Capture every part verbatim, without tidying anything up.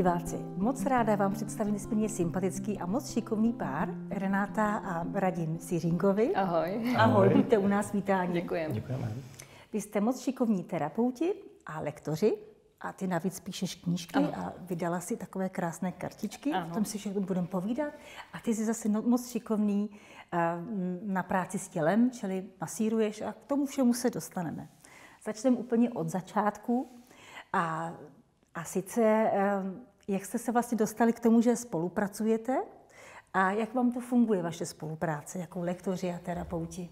diváci, moc ráda vám představím nesmírně sympatický a moc šikovný pár, Renáta a Radim Siřinkovi. Ahoj. Ahoj, Ahoj. Buďte u nás vítáni. Děkujeme. Děkujeme. Vy jste moc šikovní terapeuti a lektoři a ty navíc píšeš knížky ano. a vydala si takové krásné kartičky, ano. o tom si všechno budeme povídat. A ty jsi zase moc šikovný na práci s tělem, čili masíruješ a k tomu všemu se dostaneme. Začneme úplně od začátku a, a sice, jak jste se vlastně dostali k tomu, že spolupracujete a jak vám to funguje, vaše spolupráce, jako lektoři a terapeuti?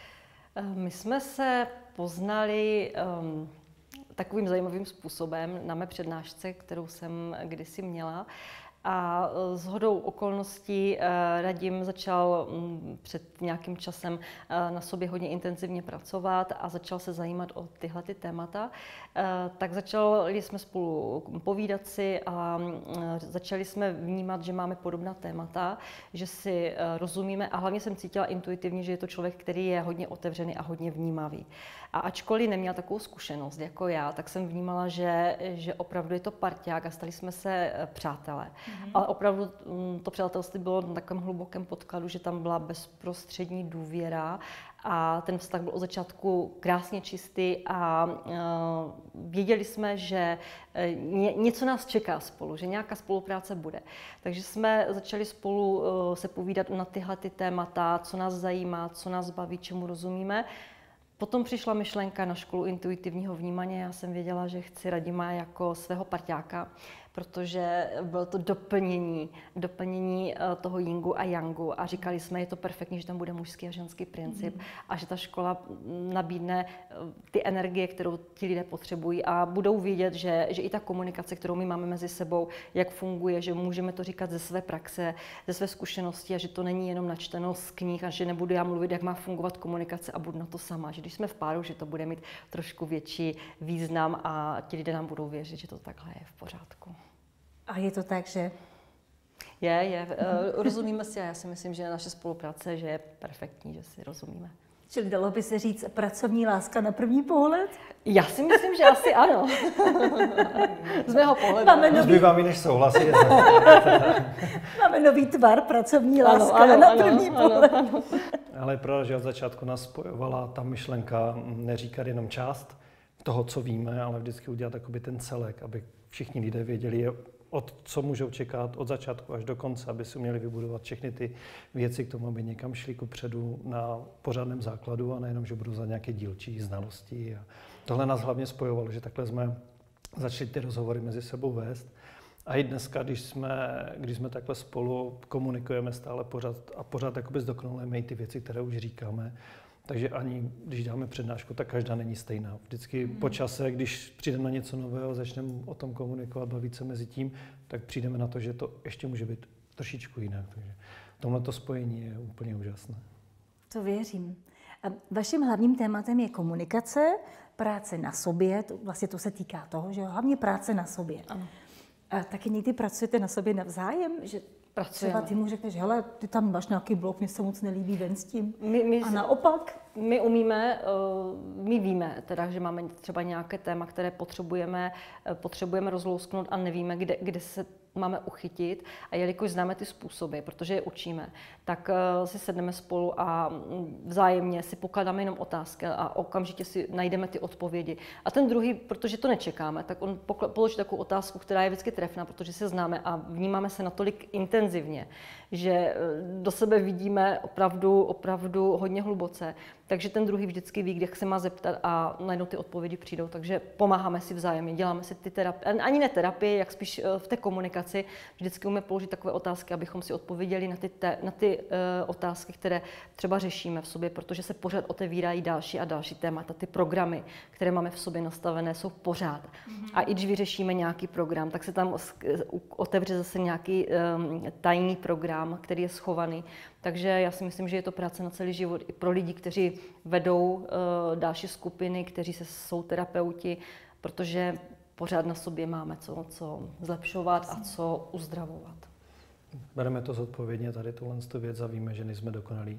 My jsme se poznali um, takovým zajímavým způsobem na mé přednášce, kterou jsem kdysi měla. A shodou okolností Radim začal před nějakým časem na sobě hodně intenzivně pracovat a začal se zajímat o tyhle ty témata. Tak začali jsme spolu povídat si a začali jsme vnímat, že máme podobná témata, že si rozumíme a hlavně jsem cítila intuitivně, že je to člověk, který je hodně otevřený a hodně vnímavý. A ačkoliv neměl takovou zkušenost jako já, tak jsem vnímala, že, že opravdu je to parťák a stali jsme se přátelé. Mm-hmm. Ale opravdu to přátelství bylo na takovém hlubokém podkladu, že tam byla bezprostřední důvěra a ten vztah byl od začátku krásně čistý a uh, věděli jsme, že ně, něco nás čeká spolu, že nějaká spolupráce bude. Takže jsme začali spolu uh, se povídat na tyhle ty témata, co nás zajímá, co nás baví, čemu rozumíme. Potom přišla myšlenka na školu intuitivního vnímání. Já jsem věděla, že chci Radima jako svého parťáka, protože bylo to doplnění, doplnění toho yingu a yangu a říkali jsme, je to perfektní, že tam bude mužský a ženský princip mm. a že ta škola nabídne ty energie, kterou ti lidé potřebují a budou vědět, že, že i ta komunikace, kterou my máme mezi sebou, jak funguje, že můžeme to říkat ze své praxe, ze své zkušenosti a že to není jenom načteno z knih a že nebudu já mluvit, jak má fungovat komunikace a budu na to sama, že když jsme v páru, že to bude mít trošku větší význam a ti lidé nám budou věřit, že to takhle je v pořádku. A je to tak, že? Je, je. Rozumíme si a já si myslím, že naše spolupráce že je perfektní, že si rozumíme. Čili dalo by se říct pracovní láska na první pohled? Já si myslím, že asi ano. Z mého pohledu. Máme nový... Zbývá mi než souhlasit. Máme nový tvar pracovní láska ano, ano, na ano, první ano, pohled. Ano. Ale je pravda, že od začátku nás spojovala ta myšlenka neříkat jenom část toho, co víme, ale vždycky udělat takový ten celek, aby všichni lidé věděli, od co můžou čekat od začátku až do konce, aby si uměli vybudovat všechny ty věci k tomu, aby někam šli kupředu na pořádném základu a nejenom, že budou za nějaké dílčí znalosti. A tohle nás hlavně spojovalo, že takhle jsme začali ty rozhovory mezi sebou vést. A i dneska, když jsme, když jsme takhle spolu komunikujeme stále pořád a pořád jakoby zdokonalujeme i ty věci, které už říkáme, takže ani když dáme přednášku, tak každá není stejná. Vždycky mm. po čase, když přijdeme na něco nového, začneme o tom komunikovat, bavit se mezi tím, tak přijdeme na to, že to ještě může být trošičku jinak. Takže tomhleto spojení je úplně úžasné. To věřím. A vaším hlavním tématem je komunikace, práce na sobě, to, vlastně to se týká toho, že hlavně práce na sobě. Ano. A taky někdy pracujete na sobě navzájem, že pracujeme. Třeba ty mu řekneš, hele, ty tam máš nějaký blok, mně se moc nelíbí, ven s tím. My, my, a naopak? My umíme, my víme teda, že máme třeba nějaké téma, které potřebujeme, potřebujeme rozlousknout a nevíme, kde, kde se máme uchytit. A jelikož známe ty způsoby, protože je učíme, tak si sedneme spolu a vzájemně si pokládáme jenom otázky a okamžitě si najdeme ty odpovědi. A ten druhý, protože to nečekáme, tak on položí takovou otázku, která je vždycky trefná, protože se známe a vnímáme se natolik intenzivně, že do sebe vidíme opravdu, opravdu hodně hluboce. Takže ten druhý vždycky ví, kde se má zeptat a najednou ty odpovědi přijdou. Takže pomáháme si vzájemně, děláme si ty terapie, ani ne terapie, jak spíš v té komunikaci. Vždycky umíme položit takové otázky, abychom si odpověděli na ty, te, na ty uh, otázky, které třeba řešíme v sobě, protože se pořád otevírají další a další témata. Ty programy, které máme v sobě nastavené, jsou pořád. Mm-hmm. A i když vyřešíme nějaký program, tak se tam otevře zase nějaký um, tajný program, který je schovaný. Takže já si myslím, že je to práce na celý život i pro lidi, kteří vedou uh, další skupiny, kteří se, jsou terapeuti, protože pořád na sobě máme co, co zlepšovat a co uzdravovat. Bereme to zodpovědně tady tuhle věc a víme, že nejsme dokonalí.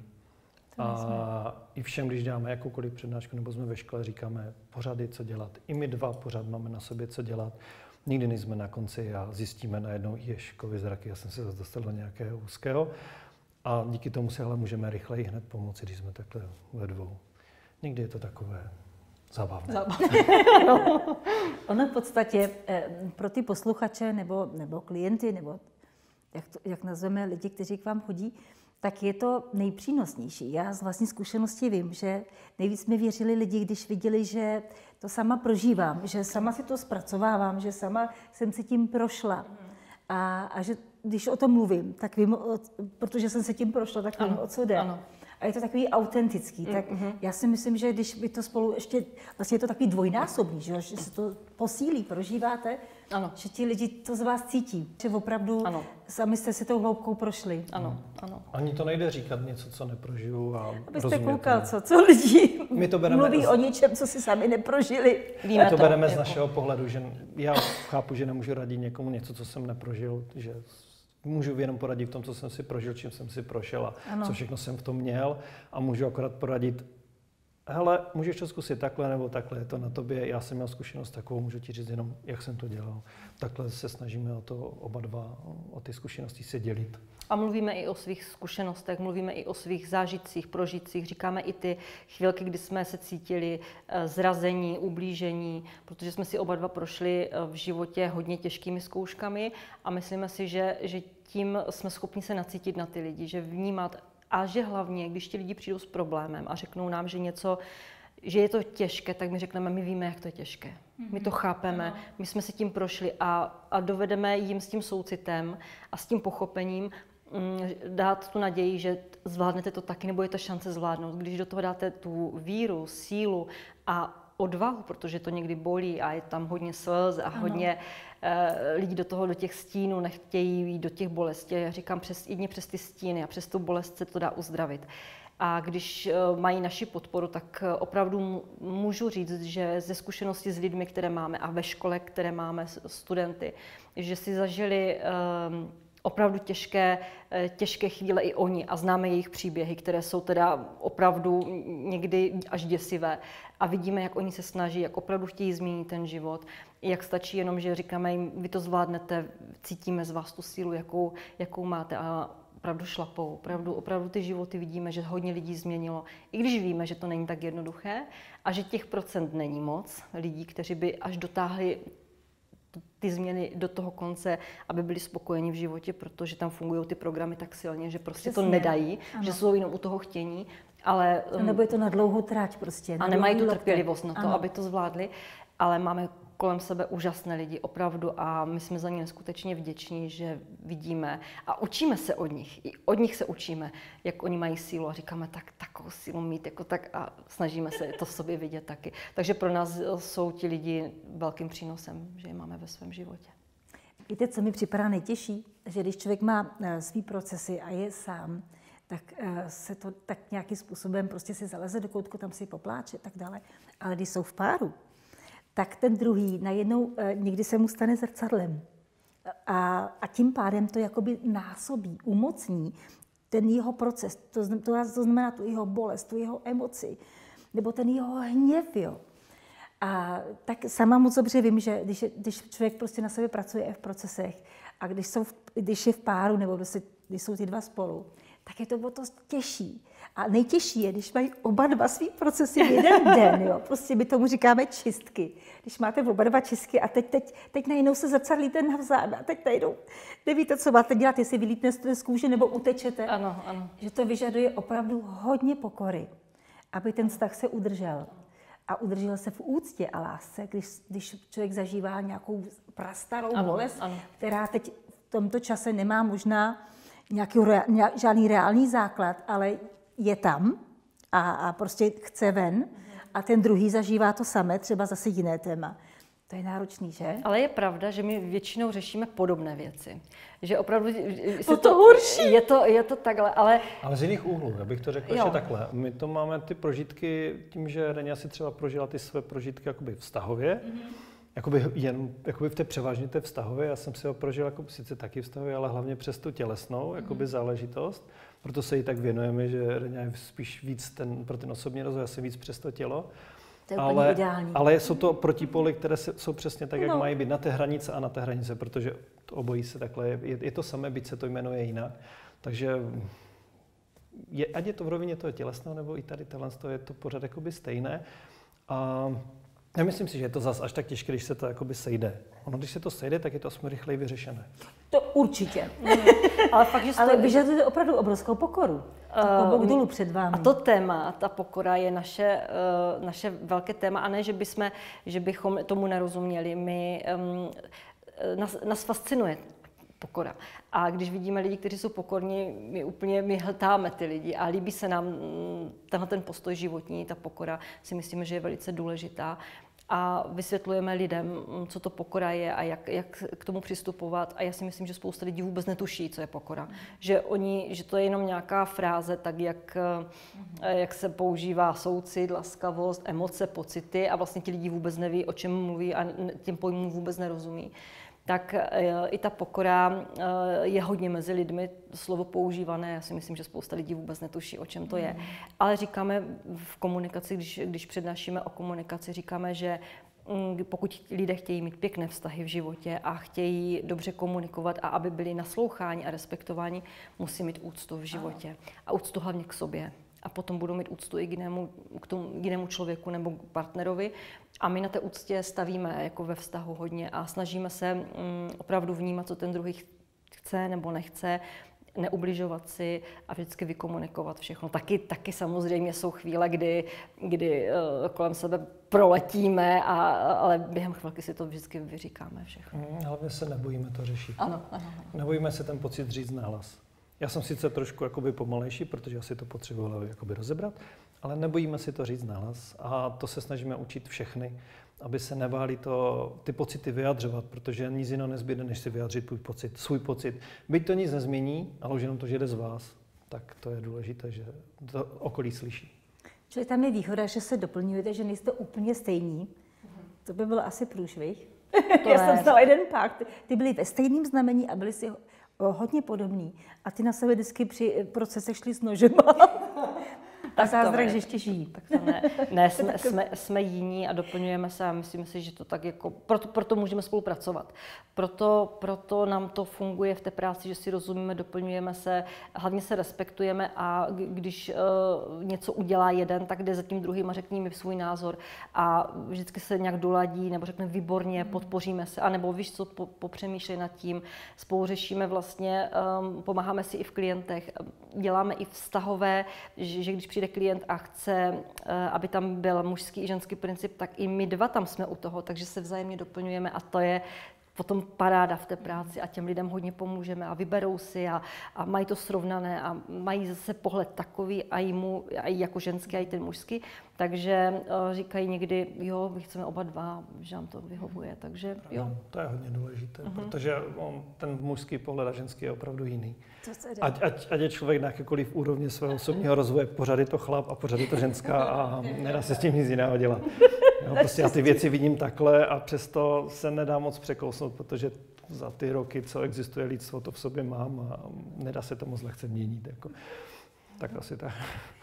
A i všem, když dáme jakoukoliv přednášku nebo jsme ve škole, říkáme pořád je co dělat. I my dva pořád máme na sobě co dělat. Nikdy nejsme na konci a zjistíme najednou, jež kovy zraky, já jsem se zase dostal do nějakého úzkého. A díky tomu si ale můžeme rychleji hned pomoci, když jsme takhle ve dvou. Někdy je to takové zábavné. Zábavné. No. Ono v podstatě pro ty posluchače nebo, nebo klienty, nebo jak, to, jak nazveme lidi, kteří k vám chodí, tak je to nejpřínosnější. Já z vlastní zkušenosti vím, že nejvíc mi věřili lidi, když viděli, že to sama prožívám, že sama si to zpracovávám, že sama jsem si tím prošla. A, a že když o tom mluvím, tak vím, o, protože jsem se tím prošla, tak vím, ano, o co jde. Ano. A je to takový autentický. Tak mm-hmm. já si myslím, že když by to spolu ještě, vlastně je to takový dvojnásobný, že, že se to posílí, prožíváte, ano. že ti lidi to z vás cítí, že opravdu ano. sami jste si tou hloubkou prošli. Ano, ano. Ani to nejde říkat něco, co neprožiju a abyste koukal, co, co lidi My to bereme mluví z... o něčem, co si sami neprožili. Víme My to, to bereme jako... z našeho pohledu, že já chápu, že nemůžu radit někomu něco, co jsem neprožil, že můžu jenom poradit v tom, co jsem si prožil, čím jsem si prošel a ano. co všechno jsem v tom měl a můžu akorát poradit, hele, můžeš to zkusit takhle nebo takhle, je to na tobě, já jsem měl zkušenost takovou, můžu ti říct jenom, jak jsem to dělal. Takhle se snažíme o to oba dva, o ty zkušenosti se dělit. A mluvíme i o svých zkušenostech, mluvíme i o svých zážitcích, prožitcích, říkáme i ty chvílky, kdy jsme se cítili zrazení, ublížení, protože jsme si oba dva prošli v životě hodně těžkými zkouškami a myslíme si, že, že tím jsme schopni se nacítit na ty lidi, že vnímat a že hlavně, když ti lidi přijdou s problémem a řeknou nám, že něco, že je to těžké, tak my řekneme, my víme, jak to je těžké. My to chápeme, my jsme si tím prošli a, a dovedeme jim s tím soucitem a s tím pochopením dát tu naději, že zvládnete to taky, nebo je to šance zvládnout. Když do toho dáte tu víru, sílu a odvahu, protože to někdy bolí a je tam hodně slz a hodně eh, lidí do toho, do těch stínů nechtějí jít do těch bolestí. Já říkám, přes, jedně přes ty stíny a přes tu bolest se to dá uzdravit. A když mají naši podporu, tak opravdu můžu říct, že ze zkušenosti s lidmi, které máme a ve škole, které máme studenty, že si zažili um, opravdu těžké, těžké chvíle i oni a známe jejich příběhy, které jsou teda opravdu někdy až děsivé. A vidíme, jak oni se snaží, jak opravdu chtějí změnit ten život, jak stačí jenom, že říkáme jim, vy to zvládnete, cítíme z vás tu sílu, jakou, jakou máte a opravdu šlapou. Opravdu, opravdu ty životy vidíme, že hodně lidí změnilo, i když víme, že to není tak jednoduché a že těch procent není moc lidí, kteří by až dotáhli ty změny do toho konce, aby byli spokojeni v životě, protože tam fungují ty programy tak silně, že prostě Přesně. to nedají, ano. že jsou jenom u toho chtění, ale... A nebo je to na dlouhou trať prostě. A nemají tu trpělivost na to, ano. aby to zvládli, ale máme kolem sebe úžasné lidi, opravdu, a my jsme za ně neskutečně vděční, že vidíme a učíme se od nich. I od nich se učíme, jak oni mají sílu a říkáme, tak takovou sílu mít, jako tak a snažíme se to v sobě vidět taky. Takže pro nás jsou ti lidi velkým přínosem, že je máme ve svém životě. Víte, co mi připadá nejtěžší? Že když člověk má svý procesy a je sám, tak se to tak nějakým způsobem prostě si zaleze do koutku, tam si popláče a tak dále. Ale když jsou v páru, tak ten druhý najednou e, někdy se mu stane zrcadlem. A, a tím pádem to jakoby násobí, umocní ten jeho proces, to, to, to znamená tu jeho bolest, tu jeho emoci, nebo ten jeho hněv, jo. A tak sama moc dobře vím, že když, když člověk prostě na sebe pracuje v procesech a když, jsou v, když je v páru, nebo když, když jsou ty dva spolu, tak je to o to těžší. A nejtěžší je, když mají oba dva svý procesy jeden den, jo. Prostě my tomu říkáme čistky. Když máte oba dva čistky a teď, teď, teď najednou se zrcadlíte navzájem a teď najednou nevíte, co máte dělat, jestli vylítnete z kůže nebo utečete. Ano, ano. Že to vyžaduje opravdu hodně pokory, aby ten vztah se udržel. A udržel se v úctě a lásce, když, když člověk zažívá nějakou prastarou ano, bolest, ano. která teď v tomto čase nemá možná nějaký, žádný reálný základ, ale je tam a, a prostě chce ven a ten druhý zažívá to samé, třeba zase jiné téma. To je náročný, že? Ale je pravda, že my většinou řešíme podobné věci. Že opravdu... To, to horší! Je to, je to takhle, ale... Ale z jiných úhlů, já bych to řekl, že takhle. My to máme ty prožitky tím, že Reňa si třeba prožila ty své prožitky jakoby vztahově, mm-hmm. jakoby jen jakoby v té převážně té vztahově. Já jsem si ho prožil jako sice taky vztahově, ale hlavně přes tu tělesnou jakoby mm-hmm. záležitost. Proto se jí tak věnujeme, že Reňa je spíš víc ten, pro ten osobní rozvoj, asi víc přes to tělo. To je ale, ideální. ale jsou to protipóly, které jsou přesně tak, jak no. mají být na té hranice a na té hranice, protože to obojí se takhle, je, je to samé, byť se to jmenuje jinak. Takže je, ať je to v rovině toho tělesného, nebo i tady tohle, je to pořád jakoby stejné. A já myslím si, že je to zas až tak těžké, když se to jakoby sejde. Ono, když se to sejde, tak je to aspoň rychleji vyřešené. To určitě. Ale fakt, že Ale vyžaduje opravdu obrovskou pokoru. Klobouk dolů před vámi. A to téma, ta pokora je naše, uh, naše velké téma, a ne, že, bychom, že bychom tomu nerozuměli. My, um, nás, nás fascinuje pokora. A když vidíme lidi, kteří jsou pokorní, my úplně my hltáme ty lidi a líbí se nám tenhle ten postoj životní, ta pokora si myslíme, že je velice důležitá. A vysvětlujeme lidem, co to pokora je a jak, jak k tomu přistupovat. A já si myslím, že spousta lidí vůbec netuší, co je pokora. Že, oni, že to je jenom nějaká fráze, tak jak, jak se používá soucit, laskavost, emoce, pocity a vlastně ti lidi vůbec neví, o čem mluví a těm pojmům vůbec nerozumí. Tak i ta pokora je hodně mezi lidmi slovo používané. Já si myslím, že spousta lidí vůbec netuší, o čem to je. Ale říkáme v komunikaci, když, když přednášíme o komunikaci, říkáme, že pokud lidé chtějí mít pěkné vztahy v životě a chtějí dobře komunikovat a aby byli nasloucháni a respektováni, musí mít úctu v životě. A úctu hlavně k sobě. A potom budou mít úctu i k jinému, k tomu jinému člověku nebo k partnerovi. A my na té úctě stavíme jako ve vztahu hodně a snažíme se mm, opravdu vnímat, co ten druhý chce nebo nechce, neubližovat si a vždycky vykomunikovat všechno. Taky, taky samozřejmě jsou chvíle, kdy, kdy uh, kolem sebe proletíme, a, ale během chvilky si to vždycky vyříkáme všechno. Mm, hlavně se nebojíme to řešit. Ano, ano. Nebojíme se ten pocit říct nahlas. Já jsem sice trošku jakoby pomalejší, protože asi to potřeboval jakoby rozebrat, ale nebojíme si to říct nahlas a to se snažíme učit všechny, aby se nebáli to, ty pocity vyjadřovat, protože nic jiného nezbyde, než si vyjadřit tvůj pocit, svůj pocit. Byť to nic nezmění, ale už jenom to, že jde z vás, tak to je důležité, že to okolí slyší. Čili tam je výhoda, že se doplňujete, že nejste úplně stejní. To by bylo asi průšvih. To Já jsem znala jeden pár, ty, ty byli ve stejném znamení a byli si hodně podobný. A ty na sebe vždycky při procesech šli s nožema. A zázrak, že ještě žijí. Tak to ne, ne jsme, jsme, jsme jiní a doplňujeme se a myslím si, že to tak jako, proto, proto můžeme spolupracovat. Proto, proto nám to funguje v té práci, že si rozumíme, doplňujeme se, hlavně se respektujeme a když uh, něco udělá jeden, tak jde za tím druhým a řekne mi svůj názor a vždycky se nějak doladí nebo řekne výborně, podpoříme se, anebo víš co, po, popřemýšlej nad tím, spolu řešíme vlastně, um, pomáháme si i v klientech, děláme i vztahové, že, že když přijde klient a chce, aby tam byl mužský i ženský princip, tak i my dva tam jsme u toho, takže se vzájemně doplňujeme a to je potom paráda v té práci a těm lidem hodně pomůžeme a vyberou si a, a mají to srovnané a mají zase pohled takový a i, mu, a i jako ženský, a i ten mužský, takže uh, říkají někdy, jo, my chceme oba dva, že nám to vyhovuje, takže jo. No, to je hodně důležité, uh-huh. protože on, ten mužský pohled a ženský je opravdu jiný. Ať, ať, ať je člověk na jakékoliv úrovni svého osobního rozvoje, pořád je to chlap a pořád je to ženská a nedá se s tím nic jiného dělat. Jo, prostě já ty věci vidím takhle a přesto se nedá moc překousnout, protože za ty roky, co existuje lidstvo, to v sobě mám a nedá se to moc lehce měnit. Jako. Tak asi tak.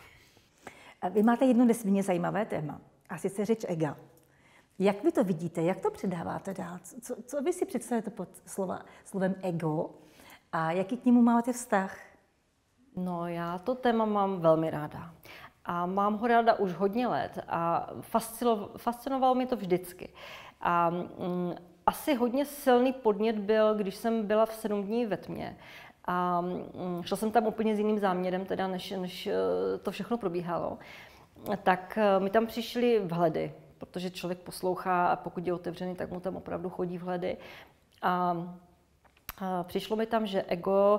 A vy máte jedno nesmírně zajímavé téma, a sice řeč ega. Jak vy to vidíte, jak to předáváte dál? Co, co vy si představujete pod slova, slovem ego a jaký k němu máte vztah? No, já to téma mám velmi ráda. A mám ho ráda už hodně let a fascinovalo mě to vždycky. A mm, asi hodně silný podnět byl, když jsem byla v sedm dní ve tmě. A mm, šla jsem tam úplně s jiným záměrem, teda než, než to všechno probíhalo. Tak mi tam přišly vhledy, protože člověk poslouchá a pokud je otevřený, tak mu tam opravdu chodí vhledy. A, a přišlo mi tam, že ego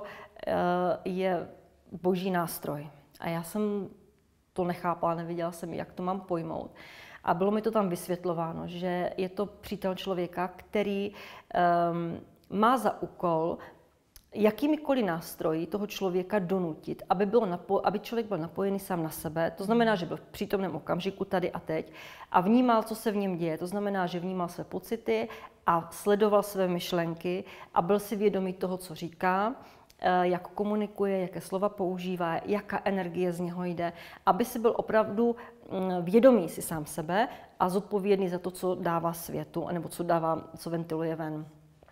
je boží nástroj. A já jsem to nechápala, nevěděla jsem, jak to mám pojmout. A bylo mi to tam vysvětlováno, že je to přítel člověka, který um, má za úkol jakýmikoliv nástroji toho člověka donutit, aby, bylo napo- aby člověk byl napojený sám na sebe. To znamená, že byl v přítomném okamžiku tady a teď a vnímal, co se v něm děje. To znamená, že vnímal své pocity a sledoval své myšlenky a byl si vědomý toho, co říká, jak komunikuje, jaké slova používá, jaká energie z něho jde, aby si byl opravdu vědomý si sám sebe a zodpovědný za to, co dává světu, anebo co dává, co ventiluje ven.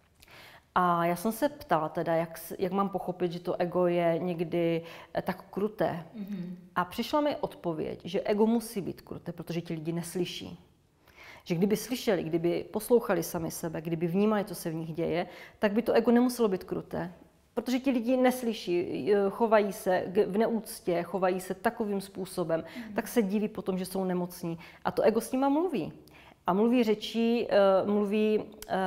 A já jsem se ptala teda, jak, jak mám pochopit, že to ego je někdy tak kruté. Mm-hmm. A přišla mi odpověď, že ego musí být kruté, protože ti lidi neslyší. Že kdyby slyšeli, kdyby poslouchali sami sebe, kdyby vnímali, co se v nich děje, tak by to ego nemuselo být kruté. Protože ti lidi neslyší, chovají se v neúctě, chovají se takovým způsobem, mm. tak se diví potom, že jsou nemocní. A to ego s nima mluví. A mluví řečí, mluví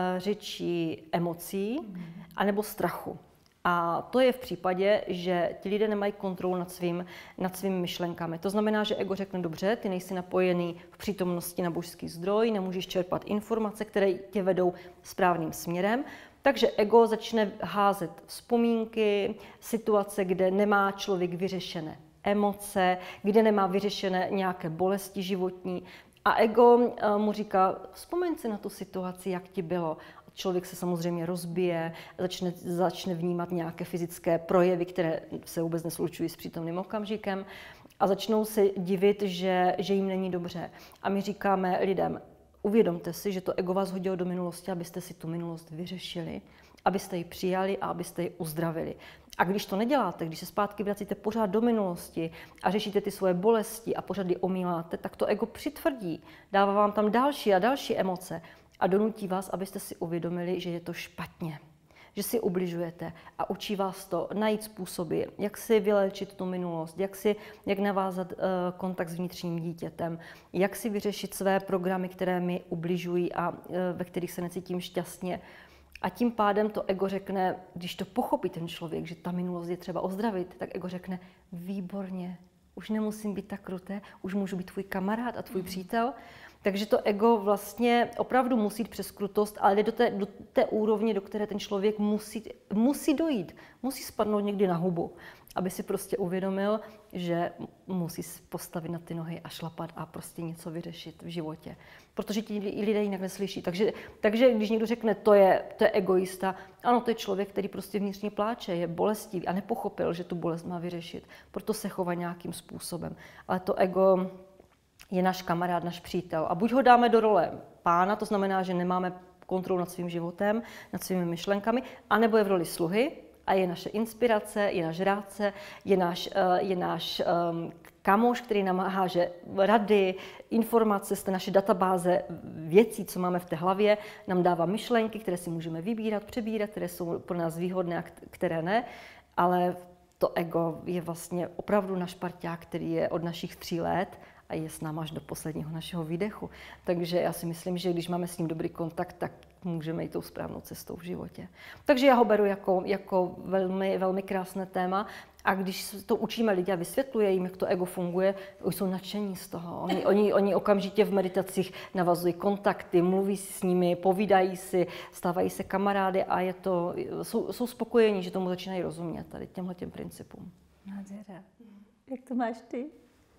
řečí emocí mm. anebo strachu. A to je v případě, že ti lidé nemají kontrolu nad svým, nad svými myšlenkami. To znamená, že ego řekne, dobře, ty nejsi napojený v přítomnosti na božský zdroj, nemůžeš čerpat informace, které tě vedou správným směrem. Takže ego začne házet vzpomínky, situace, kde nemá člověk vyřešené emoce, kde nemá vyřešené nějaké bolesti životní. A ego mu říká, vzpomeň si na tu situaci, jak ti bylo. Člověk se samozřejmě rozbije, začne, začne vnímat nějaké fyzické projevy, které se vůbec neslučují s přítomným okamžikem a začnou se divit, že, že jim není dobře. A my říkáme lidem, uvědomte si, že to ego vás hodilo do minulosti, abyste si tu minulost vyřešili, abyste ji přijali a abyste ji uzdravili. A když to neděláte, když se zpátky vracíte pořád do minulosti a řešíte ty svoje bolesti a pořád je omíláte, tak to ego přitvrdí, dává vám tam další a další emoce a donutí vás, abyste si uvědomili, že je to špatně, že si ubližujete a učí vás to najít způsoby, jak si vyléčit tu minulost, jak, si, jak navázat uh, kontakt s vnitřním dítětem, jak si vyřešit své programy, které mi ubližují a uh, ve kterých se necítím šťastně. A tím pádem to ego řekne, když to pochopí ten člověk, že ta minulost je třeba ozdravit, tak ego řekne, výborně, už nemusím být tak kruté, už můžu být tvůj kamarád a tvůj mm. přítel. Takže to ego vlastně opravdu musí jít přes krutost, ale jde do té, do té úrovně, do které ten člověk musí, musí dojít. Musí spadnout někdy na hubu, aby si prostě uvědomil, že musí postavit na ty nohy a šlapat a prostě něco vyřešit v životě. Protože ti lidé jinak neslyší. Takže, takže když někdo řekne, to je, to je egoista, ano, to je člověk, který prostě vnitřně pláče, je bolestivý a nepochopil, že tu bolest má vyřešit. Proto se chová nějakým způsobem. Ale to ego je náš kamarád, náš přítel. A buď ho dáme do role pána, to znamená, že nemáme kontrolu nad svým životem, nad svými myšlenkami, anebo je v roli sluhy a je naše inspirace, je náš rádce, je náš, je náš um, kamoš, který nám háže rady, informace z té naše databáze věcí, co máme v té hlavě, nám dává myšlenky, které si můžeme vybírat, přebírat, které jsou pro nás výhodné a které ne, ale to ego je vlastně opravdu náš parťák, který je od našich tří let a je s náma až do posledního našeho výdechu. Takže já si myslím, že když máme s ním dobrý kontakt, tak můžeme jít tou správnou cestou v životě. Takže já ho beru jako, jako velmi, velmi krásné téma a když to učíme lidi a vysvětluje jim, jak to ego funguje, už jsou nadšení z toho. Oni, oni, oni okamžitě v meditacích navazují kontakty, mluví si s nimi, povídají si, stávají se kamarády a je to, jsou, jsou spokojení, že tomu začínají rozumět tady těmhletěm principům. Nádhera. Jak to máš ty?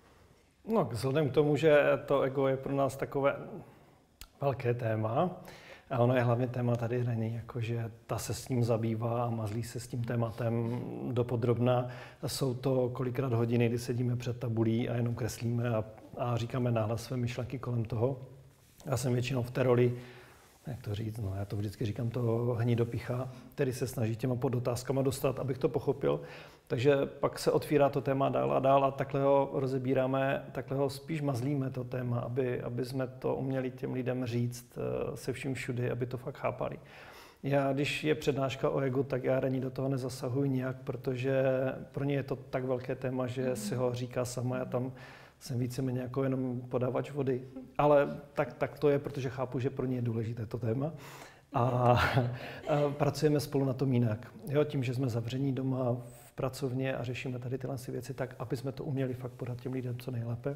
No, vzhledem k tomu, že to ego je pro nás takové velké téma, a ono je hlavně téma tady Reni, jakože ta se s ním zabývá a mazlí se s tím tématem dopodrobna. Jsou to kolikrát hodiny, kdy sedíme před tabulí a jenom kreslíme a, a říkáme nahlas své myšlenky kolem toho. Já jsem většinou v té roli, jak to říct, no já to vždycky říkám, toho hnidopicha, který se snaží těma podotázkama dostat, abych to pochopil. Takže pak se otvírá to téma dál a dál a takhle ho rozebíráme, takhle ho spíš mazlíme to téma, aby, aby jsme to uměli těm lidem říct se vším všudy, aby to fakt chápali. Já, když je přednáška o egu, tak já Reni do toho nezasahuji nijak, protože pro ně je to tak velké téma, že si ho říká sama, já tam jsem víceméně jako jenom podávač vody. Ale tak, tak to je, protože chápu, že pro ně je důležité to téma. A, a pracujeme spolu na tom jinak. Jo, tím, že jsme zavření doma v pracovně a řešíme tady tyhle věci tak, aby jsme to uměli fakt podat těm lidem co nejlépe.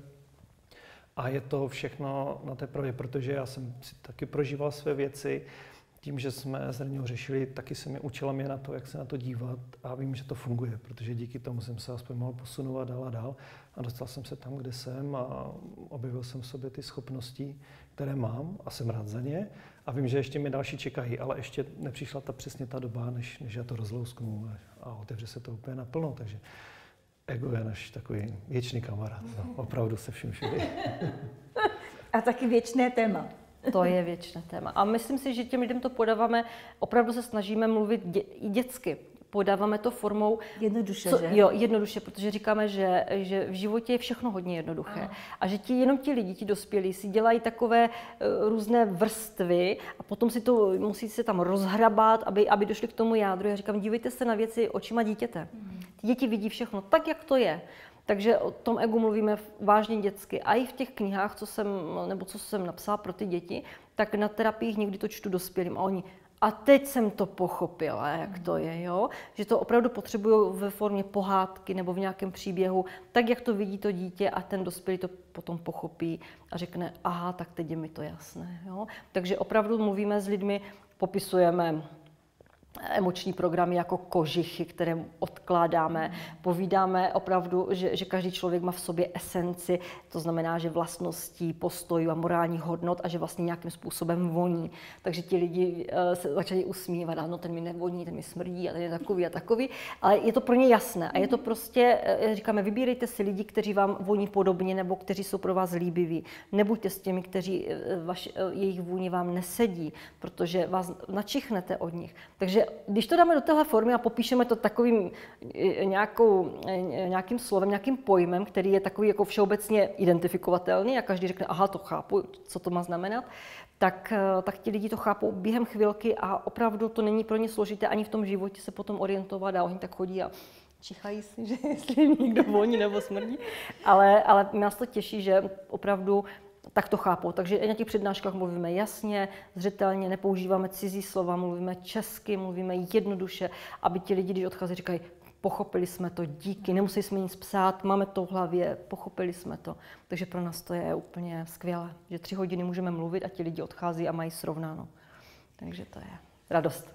A je to všechno na té pravě, protože já jsem si taky prožíval své věci. Tím, že jsme s Reňou řešili, taky se mi učila mě na to, jak se na to dívat a vím, že to funguje, protože díky tomu jsem se aspoň mohl posunovat dál a dál a dostal jsem se tam, kde jsem a objevil jsem v sobě ty schopnosti, které mám a jsem rád za ně a vím, že ještě mě další čekají, ale ještě nepřišla ta přesně ta doba, než, než já to rozlousknu a otevře se to úplně naplno, takže ego je náš takový věčný kamarád, no, opravdu se vším všude. A taky věčné téma. To je věčné téma. A myslím si, že těm lidem to podáváme, opravdu se snažíme mluvit dě, i dětsky. Podáváme to formou... Jednoduše, co, že? Jo, jednoduše, protože říkáme, že, že v životě je všechno hodně jednoduché. Aha. A že ti, jenom ti lidi, ti dospělí, si dělají takové uh, různé vrstvy a potom si to musí se tam rozhrabat, aby, aby došli k tomu jádru. Já říkám, dívejte se na věci očima dítěte. Hmm. Ty děti vidí všechno tak, jak to je. Takže o tom egu mluvíme vážně dětsky. A i v těch knihách, co jsem, nebo co jsem napsala pro ty děti, tak na terapiích někdy to čtu dospělým. A oni, a teď jsem to pochopila, jak to je, jo? Že to opravdu potřebují ve formě pohádky nebo v nějakém příběhu, tak, jak to vidí to dítě a ten dospělý to potom pochopí a řekne, aha, tak teď je mi to jasné, jo? Takže opravdu mluvíme s lidmi, popisujeme emoční programy jako kožichy, které odkládáme. Povídáme opravdu, že, že každý člověk má v sobě esenci, to znamená, že vlastností, postojů a morálních hodnot a že vlastně nějakým způsobem voní. Takže ti lidi uh, se začali usmívat, no ten mi nevoní, ten mi smrdí a ten je takový a takový, ale je to pro ně jasné a je to prostě, uh, říkáme, vybírejte si lidi, kteří vám voní podobně nebo kteří jsou pro vás líbiví. Nebuďte s těmi, kteří uh, vaš, uh, jejich vůni vám nesedí, protože vás načichnete od nich. Takže když to dáme do téhle formy a popíšeme to takovým nějakou, nějakým slovem, nějakým pojmem, který je takový jako všeobecně identifikovatelný a každý řekne, aha, to chápu, co to má znamenat, tak, tak ti lidi to chápou během chvilky a opravdu to není pro ně složité ani v tom životě se potom orientovat a oni tak chodí a čichají si, že jestli někdo voní nebo smrdí, ale, ale nás to těší, že opravdu tak to chápou. Takže na těch přednáškách mluvíme jasně, zřetelně, nepoužíváme cizí slova, mluvíme česky, mluvíme jednoduše, aby ti lidi, když odchází, říkají, pochopili jsme to, díky, nemuseli jsme nic psát, máme to v hlavě, pochopili jsme to. Takže pro nás to je úplně skvělé, že tři hodiny můžeme mluvit a ti lidi odchází a mají srovnáno. Takže to je radost.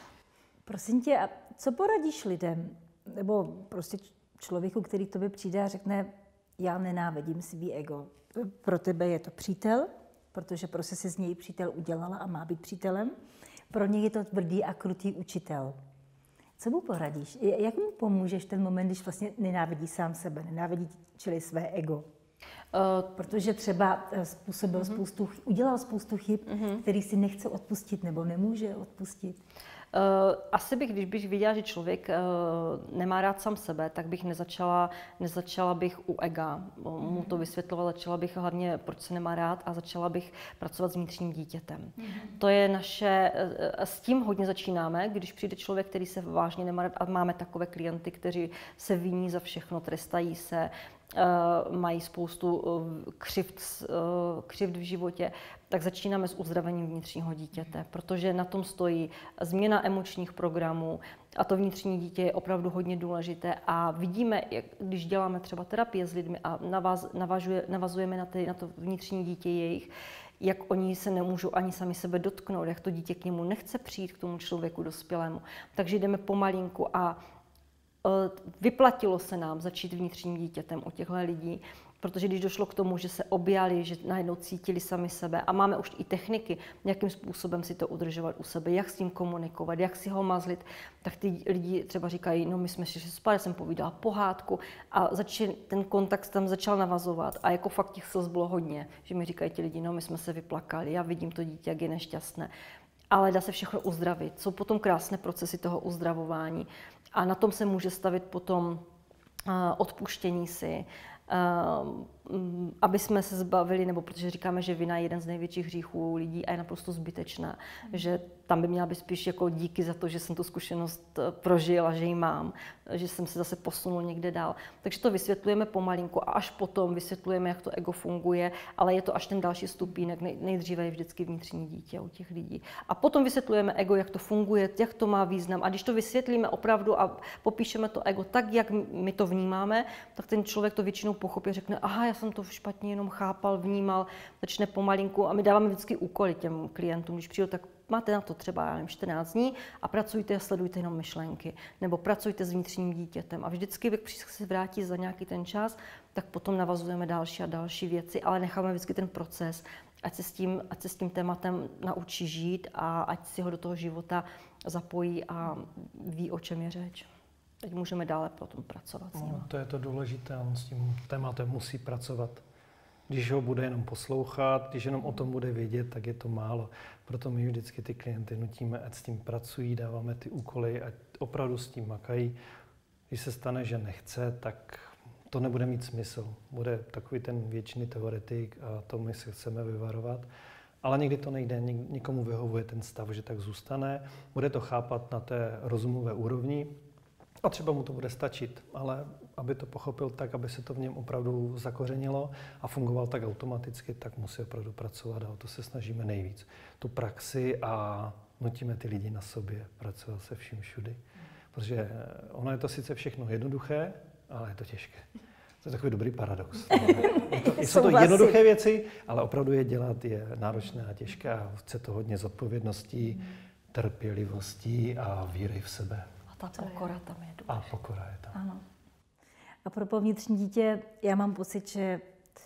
Prosím tě, a co poradíš lidem, nebo prostě člověku, který k tobě přijde a řekne, já nenávidím svý ego. Pro tebe je to přítel, protože prostě si z něj přítel udělala a má být přítelem. Pro něj je to tvrdý a krutý učitel. Co mu poradíš? Jak mu pomůžeš ten moment, když vlastně nenávidí sám sebe, nenávidí čili své ego? Uh, protože třeba způsobil uh-huh. spoustu, udělal spoustu chyb, uh-huh. který si nechce odpustit nebo nemůže odpustit. Uh, asi bych, když bych viděla, že člověk uh, nemá rád sám sebe, tak bych nezačala, nezačala bych u ega. Mm. Mu to vysvětlovat, začala bych hlavně, proč se nemá rád a začala bych pracovat s vnitřním dítětem. Mm. To je naše, uh, s tím hodně začínáme, když přijde člověk, který se vážně nemá rád a máme takové klienty, kteří se viní za všechno, trestají se, Uh, mají spoustu uh, křivd, uh, křivd v životě, tak začínáme s uzdravením vnitřního dítěte, protože na tom stojí změna emočních programů a to vnitřní dítě je opravdu hodně důležité a vidíme, jak, když děláme třeba terapie s lidmi a navaz, navazuje, navazujeme na, ty, na to vnitřní dítě jejich, jak oni se nemůžou ani sami sebe dotknout, jak to dítě k němu nechce přijít, k tomu člověku dospělému. Takže jdeme pomalinku a vyplatilo se nám začít vnitřním dítětem u těchto lidí, protože když došlo k tomu, že se objali, že najednou cítili sami sebe a máme už i techniky, jakým způsobem si to udržovat u sebe, jak s ním komunikovat, jak si ho mazlit, tak ty lidi třeba říkají, no my jsme šli spát, já jsem povídala pohádku a začal, ten kontakt tam začal navazovat a jako fakt těch slz bylo hodně, že mi říkají ti lidi, no my jsme se vyplakali, já vidím to dítě, jak je nešťastné. Ale dá se všechno uzdravit. Jsou potom krásné procesy toho uzdravování a na tom se může stavit potom uh, odpuštění si, uh, aby jsme se zbavili, nebo protože říkáme, že vina je jeden z největších hříchů lidí a je naprosto zbytečná, mm. že tam by měla být spíš jako díky za to, že jsem tu zkušenost prožil a že ji mám, že jsem se zase posunul někde dál. Takže to vysvětlujeme pomalinku a až potom vysvětlujeme, jak to ego funguje, ale je to až ten další stupínek, nejdříve je vždycky vnitřní dítě u těch lidí. A potom vysvětlujeme ego, jak to funguje, jak to má význam a když to vysvětlíme opravdu a popíšeme to ego tak, jak my to vnímáme, tak ten člověk to většinou pochopí a řekne, aha, já jsem to špatně jenom chápal, vnímal, začne pomalinku a my dáváme vždycky úkoly těm klientům, když přijdu, tak máte na to třeba já nevím, čtrnáct dní a pracujte a sledujte jenom myšlenky, nebo pracujte s vnitřním dítětem a vždycky, když se vrátí za nějaký ten čas, tak potom navazujeme další a další věci, ale necháme vždycky ten proces, ať se s tím, ať se s tím tématem naučí žít a ať si ho do toho života zapojí a ví, o čem je řeč. Teď můžeme dále potom pracovat s ním. No, to je to důležité, on s tím tématem musí pracovat. Když ho bude jenom poslouchat, když jenom o tom bude vědět, tak je to málo. Proto my vždycky ty klienty nutíme, ať s tím pracují, dáváme ty úkoly, ať opravdu s tím makají. Když se stane, že nechce, tak to nebude mít smysl. Bude takový ten věčný teoretik a to my se chceme vyvarovat. Ale někdy to nejde, někomu vyhovuje ten stav, že tak zůstane. Bude to chápat na té rozumové úrovni a třeba mu to bude stačit, ale aby to pochopil tak, aby se to v něm opravdu zakořenilo a fungoval tak automaticky, tak musí opravdu pracovat a o to se snažíme nejvíc. Tu praxi a nutíme ty lidi na sobě pracovat se vším všudy. Protože ono je to sice všechno jednoduché, ale je to těžké. To je takový dobrý paradox. Je to, jsou to jednoduché věci, ale opravdu je dělat je náročné a těžké a chce to hodně zodpovědností, trpělivostí a víry v sebe. A ta pokora tam je důležitá. A pokora je tam. Ano. A pro vnitřní dítě, já mám pocit, že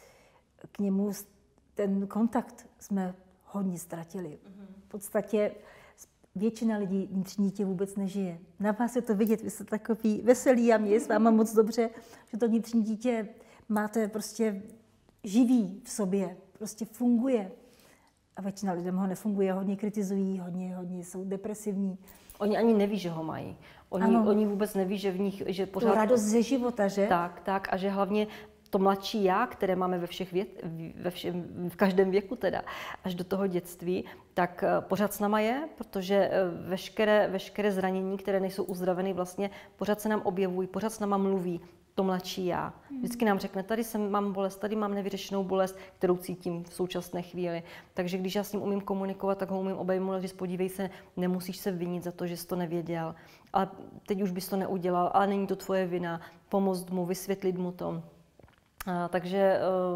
k němu ten kontakt jsme hodně ztratili. V podstatě většina lidí vnitřní dítě vůbec nežije. Na vás je to vidět, vy jste takový veselý a mě je s váma moc dobře, že to vnitřní dítě máte prostě živý v sobě, prostě funguje. A většina lidem ho nefunguje, hodně kritizují, hodně, hodně jsou depresivní. Oni ani neví, že ho mají. Oni, oni vůbec neví, že v nich, že pořád... Tu radost ze života, že? Tak, tak a že hlavně to mladší já, které máme ve všech vět, ve všem, v každém věku teda, až do toho dětství, tak pořád s náma je, protože veškeré, veškeré zranění, které nejsou uzdraveny, vlastně pořád se nám objevují, pořád s náma mluví to mladší já. Vždycky nám řekne, tady jsem, mám bolest, tady mám nevyřešenou bolest, kterou cítím v současné chvíli. Takže když já s ním umím komunikovat, tak ho umím obejmout, že podívej se, nemusíš se vinit za to, že jsi to nevěděl, ale teď už bys to neudělal, ale není to tvoje vina, pomoct mu, vysvětlit mu to. A, takže,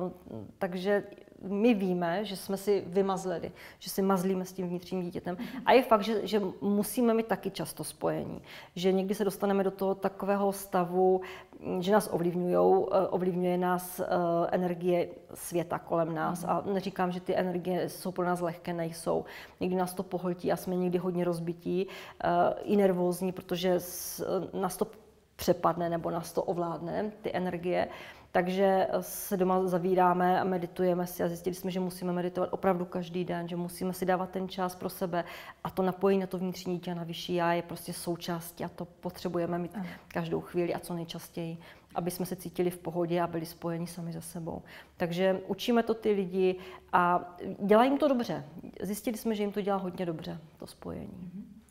takže my víme, že jsme si vymazlili, že si mazlíme s tím vnitřním dítětem. A je fakt, že, že musíme mít taky často spojení. Že někdy se dostaneme do toho takového stavu, že nás ovlivňujou, ovlivňuje nás energie světa kolem nás. A neříkám, že ty energie jsou pro nás lehké, nejsou. Někdy nás to pohltí a jsme někdy hodně rozbití, i nervózní, protože nás to přepadne nebo nás to ovládne, ty energie. Takže se doma zavíráme a meditujeme si a zjistili jsme, že musíme meditovat opravdu každý den, že musíme si dávat ten čas pro sebe a to napojení na to vnitřní dítě, na vyšší já je prostě součástí a to potřebujeme mít každou chvíli a co nejčastěji, aby jsme se cítili v pohodě a byli spojeni sami se sebou. Takže učíme to ty lidi a dělá jim to dobře. Zjistili jsme, že jim to dělá hodně dobře, to spojení.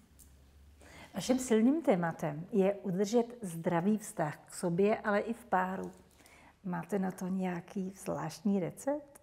Vaším silným tématem je udržet zdravý vztah k sobě, ale i v páru. Máte na to nějaký zvláštní recept?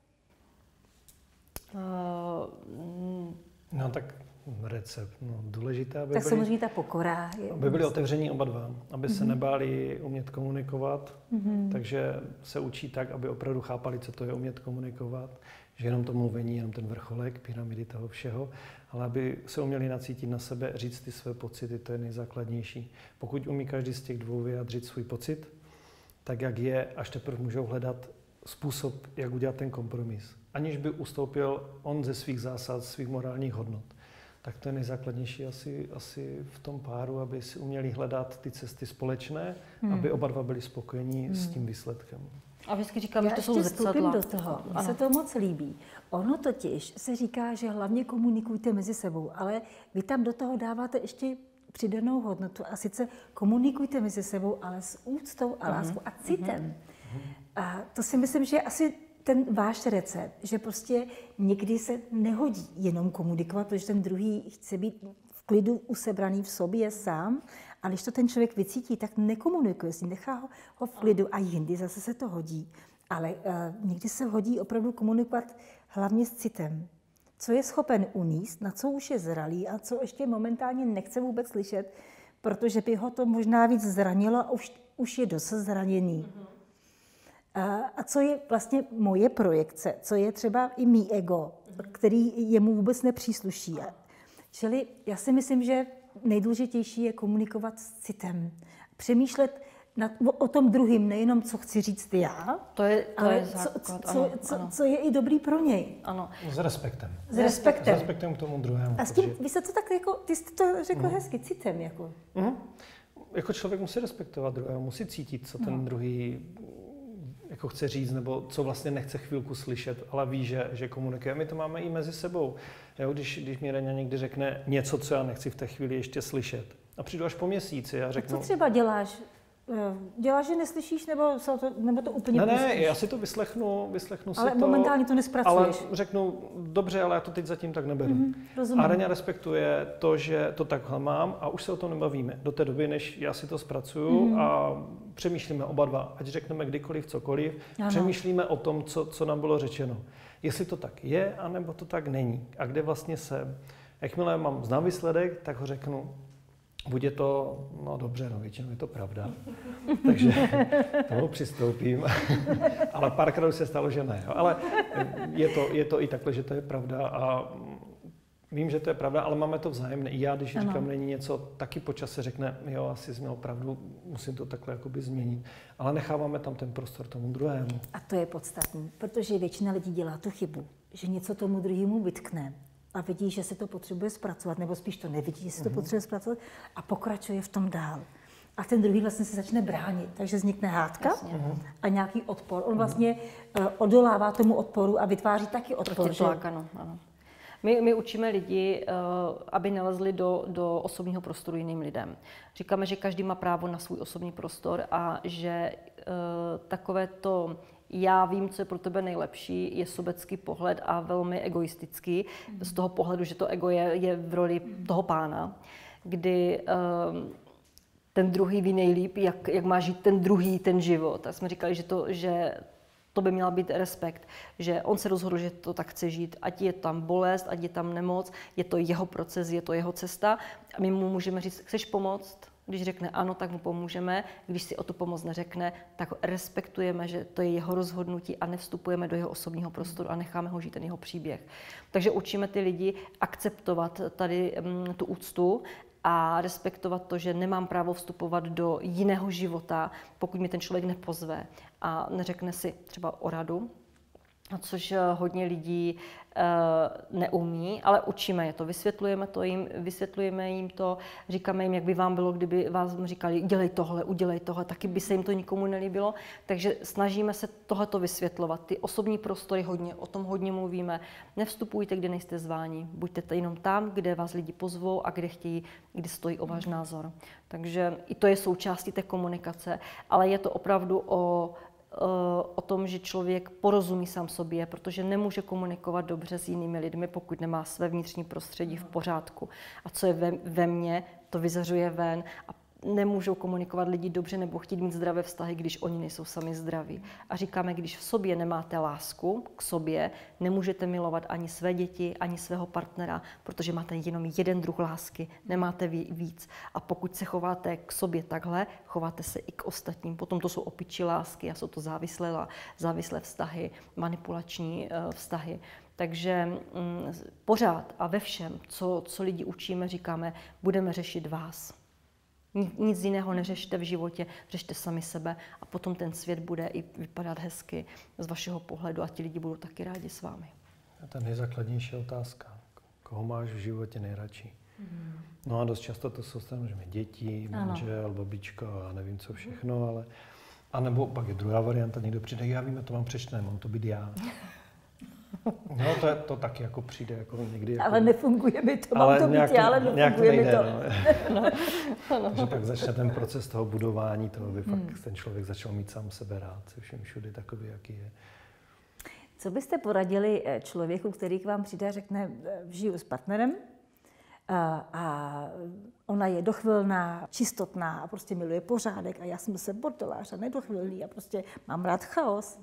Uh, no tak recept, no důležité, aby tak byli, samozřejmě ta pokora. Je aby byli otevření oba dva, aby mm-hmm. se nebáli umět komunikovat, mm-hmm. takže se učí tak, aby opravdu chápali, co to je umět komunikovat, že jenom to mluvení, jenom ten vrcholek pyramidy toho všeho, ale aby se uměli nacítit na sebe, říct ty své pocity, to je nejzákladnější. Pokud umí každý z těch dvou vyjádřit svůj pocit, tak jak je, až teprve můžou hledat způsob, jak udělat ten kompromis. Aniž by ustoupil on ze svých zásad, svých morálních hodnot. Tak to je nejzákladnější asi, asi v tom páru, aby si uměli hledat ty cesty společné, hmm. aby oba dva byli spokojení hmm. s tím výsledkem. A vždycky říkám, že to jsou zrcadla. do toho. Mně se to moc líbí. Ono totiž se říká, že hlavně komunikujte mezi sebou, ale vy tam do toho dáváte ještě přidanou hodnotu a sice komunikujte mezi sebou, ale s úctou a láskou a citem. A to si myslím, že je asi ten váš recept, že prostě někdy se nehodí jenom komunikovat, protože ten druhý chce být v klidu usebraný v sobě sám, a když to ten člověk vycítí, tak nekomunikuje s ním, nechá ho, ho v klidu a jindy zase se to hodí. Ale uh, někdy se hodí opravdu komunikovat hlavně s citem. Co je schopen uníst, na co už je zralý a co ještě momentálně nechce vůbec slyšet, protože by ho to možná víc zranilo a už, už je dost zraněný. A, a co je vlastně moje projekce, co je třeba i mý ego, který jemu vůbec nepřísluší. Čili já si myslím, že nejdůležitější je komunikovat s citem. Přemýšlet nad, o tom druhým, nejenom co chci říct já, to je, to ale je co, základ, co, ano, co, ano. co je i dobrý pro něj. Ano. S respektem. S respektem. S respektem k tomu druhému. A s tím, vy jste to tak jako, ty jste to řekl mm. hezky, citem jako. Mm. Jako člověk musí respektovat druhého, musí cítit, co ten no. druhý jako chce říct, nebo co vlastně nechce chvilku slyšet, ale ví, že, že komunikuje. My to máme i mezi sebou. Jo, když, když mi Reňa někdy řekne něco, co já nechci v té chvíli ještě slyšet. A přijdu až po měsíci a řeknu... A co třeba děláš? Děláš, že neslyšíš, nebo to, nebo to úplně Ne, ne, pustíš? já si to vyslechnu, vyslechnu ale si to. Ale momentálně to nespracuješ. Ale řeknu, dobře, ale já to teď zatím tak neberu. Mm-hmm, a Reňa respektuje to, že to takhle mám a už se o tom nebavíme. Do té doby, než já si to zpracuju mm-hmm. a přemýšlíme oba dva, ať řekneme kdykoliv, cokoliv, ano. Přemýšlíme o tom, co, co nám bylo řečeno. Jestli to tak je, anebo to tak není. A kde vlastně jsem. Jakmile mám znám výsledek, tak ho řeknu. Buď je to, no dobře, no většinou je to pravda, takže tomu přistoupím, ale párkrát už se stalo, že ne. Ale je to, je to i takhle, že to je pravda a vím, že to je pravda, ale máme to vzájemné. I já, když ano. říkám, není něco, taky po čase řekne, jo, asi jsi měl pravdu, musím to takhle jakoby změnit. Ale necháváme tam ten prostor tomu druhému. A to je podstatné, protože většina lidí dělá tu chybu, že něco tomu druhému vytkne. A vidí, že se to potřebuje zpracovat, nebo spíš to nevidí, že se to mm-hmm. potřebuje zpracovat a pokračuje v tom dál. A ten druhý vlastně se začne bránit, takže vznikne hádka mm-hmm. a nějaký odpor. On vlastně mm-hmm. odolává tomu odporu a vytváří taky odpor. Že? Ano, ano. My, my učíme lidi, aby nalezli do, do osobního prostoru jiným lidem. Říkáme, že každý má právo na svůj osobní prostor a že takové to já vím, co je pro tebe nejlepší, je sobecký pohled a velmi egoistický. Mm. Z toho pohledu, že to ego je, je v roli mm. toho pána, kdy um, ten druhý ví nejlíp, jak, jak má žít ten druhý ten život. A jsme říkali, že to, že to by měl být respekt, že on se rozhodl, že to tak chce žít, ať je tam bolest, ať je tam nemoc, je to jeho proces, je to jeho cesta a my mu můžeme říct, chceš pomoct? Když řekne ano, tak mu pomůžeme. Když si o tu pomoc neřekne, tak respektujeme, že to je jeho rozhodnutí a nevstupujeme do jeho osobního prostoru a necháme ho žít ten jeho příběh. Takže učíme ty lidi akceptovat tady um, tu úctu a respektovat to, že nemám právo vstupovat do jiného života, pokud mi ten člověk nepozve a neřekne si třeba o radu, což hodně lidí uh, neumí, ale učíme je to, vysvětlujeme to jim, vysvětlujeme jim to, říkáme jim, jak by vám bylo, kdyby vás říkali, dělej tohle, udělej tohle, taky by se jim to nikomu nelíbilo, takže snažíme se tohleto vysvětlovat. Ty osobní prostory hodně, o tom hodně mluvíme, nevstupujte, kde nejste zváni, buďte jenom tam, kde vás lidi pozvou a kde chtějí, kde stojí o váš názor. Takže i to je součástí té komunikace, ale je to opravdu o o tom, že člověk porozumí sám sobě, protože nemůže komunikovat dobře s jinými lidmi, pokud nemá své vnitřní prostředí v pořádku. A co je ve, ve mně, to vyzařuje ven a nemůžou komunikovat lidi dobře nebo chtít mít zdravé vztahy, když oni nejsou sami zdraví. A říkáme, když v sobě nemáte lásku k sobě, nemůžete milovat ani své děti, ani svého partnera, protože máte jenom jeden druh lásky, nemáte víc. A pokud se chováte k sobě takhle, chováte se i k ostatním. Potom to jsou opičí lásky a jsou to závislé, závislé vztahy, manipulační vztahy. Takže mm, pořád a ve všem, co, co lidi učíme, říkáme, budeme řešit vás. Nic jiného neřešte v životě, řešte sami sebe a potom ten svět bude i vypadat hezky z vašeho pohledu a ti lidi budou taky rádi s vámi. A ta nejzákladnější otázka, koho máš v životě nejradši? Mm. No a dost často to jsou samozřejmě děti, manžel, babička a nevím co všechno, ale a nebo pak je druhá varianta, někdo přijde, já vím, to mám přečtené, mám to být já. No to, je, to taky jako přijde jako někdy. Jako, ale nefunguje mi to, mám to být já, ale nefunguje mi to. No. No. Že pak začne ten proces toho budování, toho, aby hmm. fakt ten člověk začal mít sám sebe rád, se všem všude takový, jaký je. Co byste poradili člověku, který k vám přijde a řekne, žiju s partnerem a, a ona je dochvilná, čistotná a prostě miluje pořádek a já jsem se bordelář a nedochvilný a prostě mám rád chaos.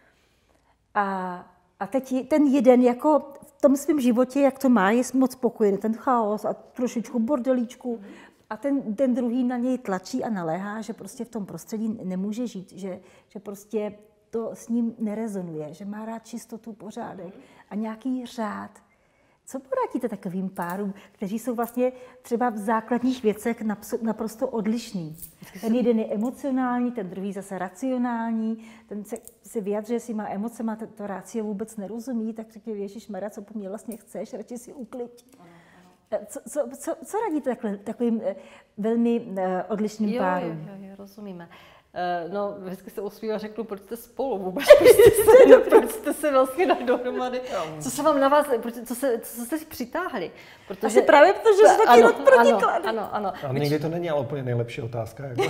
A A teď ten jeden jako v tom svém životě, jak to má, je moc spokojený, ten chaos a trošičku bordelíčku. A ten, ten druhý na něj tlačí a naléhá, že prostě v tom prostředí nemůže žít, že, že prostě to s ním nerezonuje, že má rád čistotu, pořádek a nějaký řád. Co poradíte takovým párům, kteří jsou vlastně třeba v základních věcech naprosto odlišní? Ten jeden je emocionální, ten druhý zase racionální, ten se, se vyjadřuje, jestli má emoce, má to rácio vůbec nerozumí, tak řekne, ježišmarja, co po mně vlastně chceš, radši si ukliď. Co, co, co, co radíte takhle, takovým velmi odlišným jo, párům? Jo, jo, jo, rozumíme. No, vždycky se usmívá a řeknu, proč jste spolu vůbec, proč jste se, no, proč jste se vlastně dali dohromady, co se vám na vás, proč, co, se, co jste si přitáhli. Protože, Asi právě protože jsi taky rod protiklad. Ano, ano. A někdy to není ale úplně nejlepší otázka. Jako.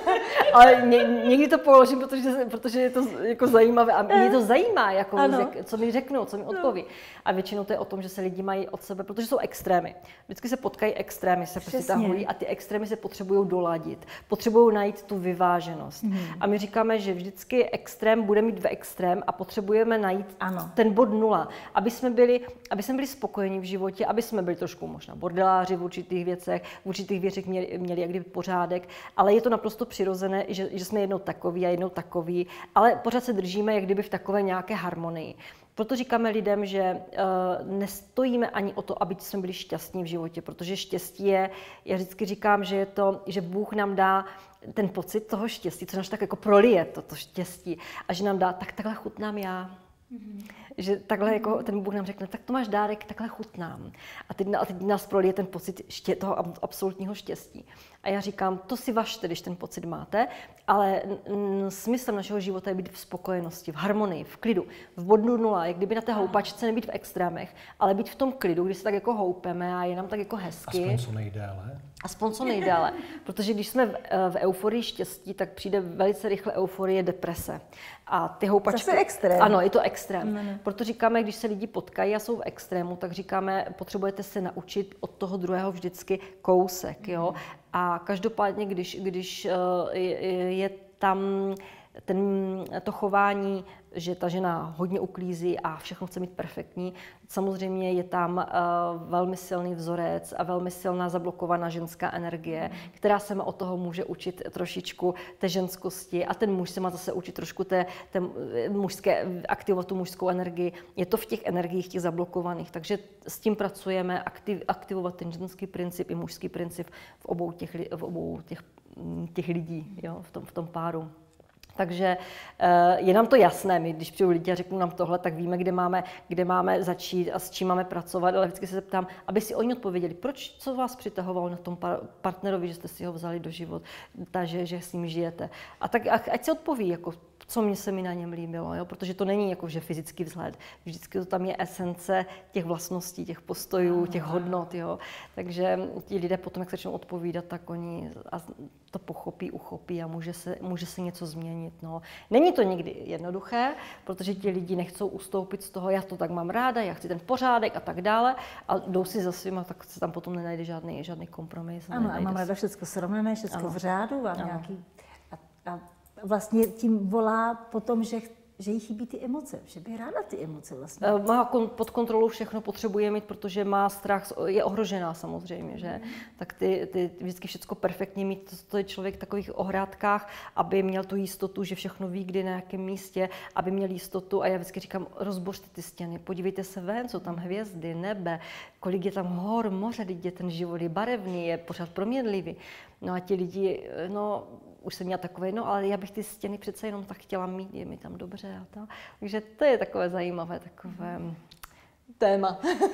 Ale ně, někdy to položím, protože, protože je to jako zajímavé a mě to zajímá, jako, co mi řeknou, co mi odpoví. A většinou to je o tom, že se lidi mají od sebe, protože jsou extrémy. Vždycky se potkají extrémy, se prostě tahují a ty extrémy se potřebují doladit. Potřebují najít tu vyváženost. Hmm. A my říkáme, že vždycky extrém bude mít v extrém a potřebujeme najít ano. ten bod nula, aby jsme byli, aby jsme byli spokojení v životě, aby jsme byli trošku možná bordeláři v určitých věcech, v určitých věcech měli, měli jak kdyby pořádek, ale je to naprosto přirozené, že, že jsme jednou takový a jednou takový, ale pořád se držíme jak kdyby v takové nějaké harmonii. Proto říkáme lidem, že uh, nestojíme ani o to, aby jsme byli šťastní v životě, protože štěstí je, já vždycky říkám, že je to, že Bůh nám dá ten pocit toho štěstí, co nás tak jako prolije, to, to štěstí, a že nám dá, tak takhle chutnám já. Mm-hmm. Že takhle jako ten Bůh nám řekne, tak to máš dárek, takhle chutnám. A teď, a teď nás prolije ten pocit ště, toho absolutního štěstí. A já říkám, to si važte, když ten pocit máte, ale smyslem našeho života je být v spokojenosti, v harmonii, v klidu, v bodu nula, jak kdyby na té houpačce nebýt v extrémech, ale být v tom klidu, kdy se tak jako houpeme a je nám tak jako hezky. Aspoň co nejdéle. Aspoň co nejdále, protože když jsme v, v euforii štěstí, tak přijde velice rychle euforie deprese. A ty houpačky... Zase extrém. Ano, je to extrém. No, no. Proto říkáme, když se lidi potkají a jsou v extrému, tak říkáme, potřebujete se naučit od toho druhého vždycky kousek. Jo? A každopádně, když, když je, je tam ten, to chování, že ta žena hodně uklízí a všechno chce mít perfektní. Samozřejmě je tam uh, velmi silný vzorec a velmi silná zablokovaná ženská energie, která se má od toho může učit trošičku té ženskosti a ten muž se má zase učit trošku té, té mužské, aktivovat tu mužskou energii. Je to v těch energiích těch zablokovaných, takže s tím pracujeme, aktiv, aktivovat ten ženský princip i mužský princip v obou těch, v obou těch, těch lidí, jo, v tom, v tom páru. Takže je nám to jasné, my když přijdou lidi a řeknou nám tohle, tak víme, kde máme, kde máme začít a s čím máme pracovat, ale vždycky se zeptám, aby si oni odpověděli, proč, co vás přitahovalo na tom partnerovi, že jste si ho vzali do života, že, že s ním žijete. A tak ať se odpoví, jako, co mě se mi na něm líbilo, jo? Protože to není jako, že fyzický vzhled, vždycky to tam je esence těch vlastností, těch postojů, těch hodnot, jo? Takže ti lidé potom, jak začnou odpovídat, tak oni to pochopí, uchopí a může se, může se něco změnit. No. Není to nikdy jednoduché, protože ti lidi nechcou ustoupit z toho, já to tak mám ráda, já chci ten pořádek a tak dále, a jdou si za svým a tak se tam potom nenajde žádný, žádný kompromis. Ano, a mám ráda všechno srovnané, všechno v řádu a nějaký... A, a vlastně tím volá potom, že že jí chybí ty emoce, že by ráda ty emoce vlastně. Má pod kontrolou všechno, potřebuje mít, protože má strach, je ohrožená samozřejmě, že? Mm. Tak ty, ty vždycky všechno perfektně mít, to je člověk v takových ohrádkách, aby měl tu jistotu, že všechno ví, kdy, na jakém místě, aby měl jistotu, a já vždycky říkám, rozbořte ty stěny, podívejte se ven, jsou tam hvězdy, nebe, kolik je tam hor, moře, je ten život je barevný, je pořád proměnlivý. No a ti lidi, no, už jsem měla takové, no ale já bych ty stěny přece jenom tak chtěla mít, je mi tam dobře a to. Takže to je takové zajímavé, takové téma.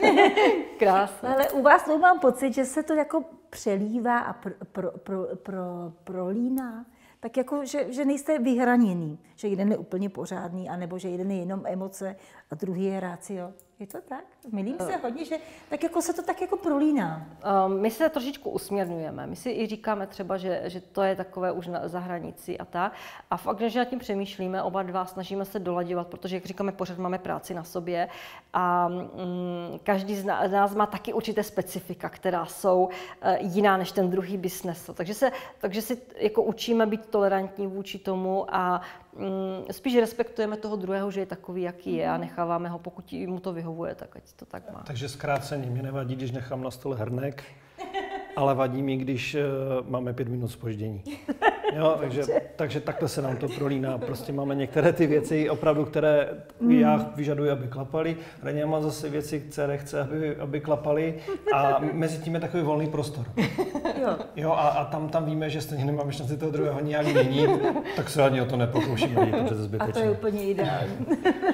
Krásné. Ale u vás to mám pocit, že se to jako přelívá a pro, pro, pro, pro, prolíná. Tak jako, že, že nejste vyhraněný, že jeden je úplně pořádný, anebo že jeden je jenom emoce a druhý je rácio. Je to tak? Milím se hodně, že tak jako se to tak jako prolíná. My se trošičku usměrňujeme. My si i říkáme třeba, že, že to je takové už na, za hranici a tak. A fakt, že nad tím přemýšlíme, oba dva snažíme se dolaďovat, protože, jak říkáme, pořád máme práci na sobě a mm, každý z nás má taky určité specifika, která jsou uh, jiná než ten druhý by snesl. Takže se, takže si jako učíme být tolerantní vůči tomu a mm, spíš respektujeme toho druhého, že je takový, jaký je, a necháváme ho, pokud mu to vyhovuje, tak ať to tak má. Takže zkráceně, mě nevadí, když nechám na stole hrnek, ale vadí mi, když uh, máme pět minut zpoždění. Jo, takže, takže takhle se nám to prolíná. Prostě máme některé ty věci, opravdu, které já vyžaduji, aby klapaly. Reně má zase věci, které chce, aby, aby klapaly. A mezi tím je takový volný prostor. Jo. Jo, a, a tam, tam víme, že stejně nemáme šanci toho druhého nějak měnit, tak se ani o to nepokoušíme, je to přece zbytečné. A to je úplně ideální.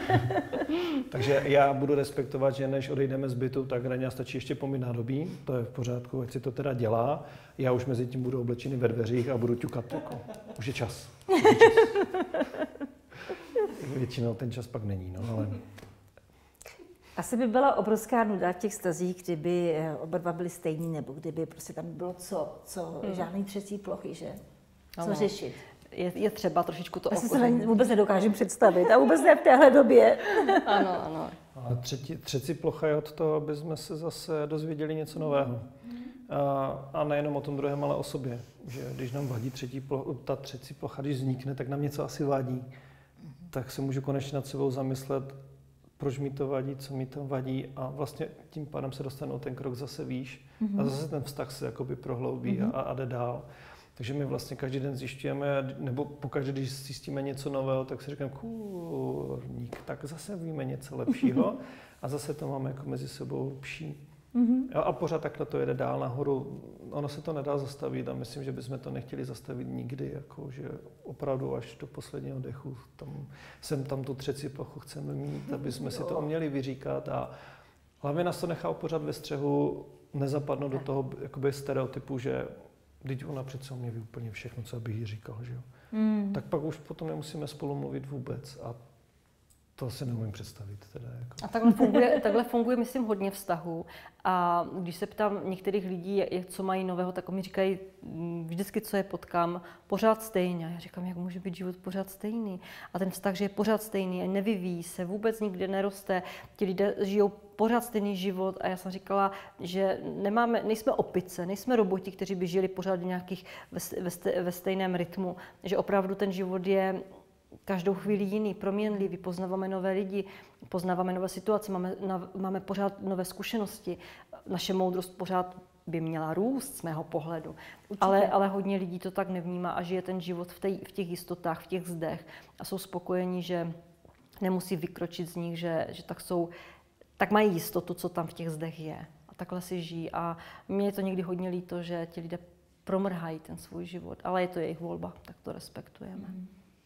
Takže já budu respektovat, že než odejdeme z bytu, tak Reňa stačí ještě pomít nádobí, to je v pořádku, ať si to teda dělá. Já už mezi tím budu oblečený ve dveřích a budu ťukat jako, už je čas. Už je čas. Většinou ten čas pak není, no, ale... Asi by byla obrovská nuda v těch vztazích, kdyby oba dva byli stejní, nebo kdyby prostě tam bylo co, co hmm. žádný třecí plochy, že? Co ano. řešit. Je, je třeba trošičku to okořenit. Já si se vůbec nedokážu představit a vůbec ne v téhle době. Ano, ano. Ale třetí, třetí plocha je od toho, aby jsme se zase dozvěděli něco nového. A, a nejenom o tom druhém, ale o sobě. Že když nám vadí třetí plocha, ta třetí plocha, když vznikne, tak nám něco asi vadí. Tak se můžu konečně nad sebou zamyslet, proč mi to vadí, co mi to vadí a vlastně tím pádem se dostanu ten krok zase výš mm-hmm. a zase ten vztah se jakoby prohloubí mm-hmm. a, a jde dál. Takže my vlastně každý den zjišťujeme, nebo pokaždé, když zjistíme něco nového, tak si říkáme, kůrník, tak zase víme něco lepšího a zase to máme jako mezi sebou lepší. Mm-hmm. A pořád takhle to jede dál nahoru. Ono se to nedá zastavit a myslím, že bychom to nechtěli zastavit nikdy, jako, že opravdu až do posledního dechu tam, sem tam tu třetí plochu chceme mít, aby jsme si to uměli vyříkat a hlavně nás to nechá pořád ve střehu, nezapadnout do toho jakoby stereotypu, že teď ona přece o mě ví úplně všechno, co bych jí říkal, že jo. Mm. Tak pak už potom nemusíme spolu mluvit vůbec a to si neumím představit. Teda jako. A takhle funguje, takhle funguje, myslím, hodně vztahů. A když se ptám některých lidí, jak, co mají nového, tak mi říkají vždycky, co je potkám, pořád stejně. A já říkám, jak může být život pořád stejný. A ten vztah, že je pořád stejný, nevyvíjí se, vůbec nikde neroste. Ti lidé žijou pořád stejný život. A já jsem říkala, že nemáme, nejsme opice, nejsme roboti, kteří by žili pořád v nějakých, ve, ve, ve stejném rytmu. Že opravdu ten život je každou chvíli jiný, proměnlivý, poznáváme nové lidi, poznáváme nové situace, máme, na, máme pořád nové zkušenosti. Naše moudrost pořád by měla růst z mého pohledu. Ale, ale hodně lidí to tak nevnímá a žije ten život v, tej, v těch jistotách, v těch zdech a jsou spokojení, že nemusí vykročit z nich, že, že tak, jsou, tak mají jistotu, co tam v těch zdech je. A takhle si žijí. A mně je to někdy hodně líto, že ti lidé promrhají ten svůj život, ale je to jejich volba, tak to respektujeme. Mm.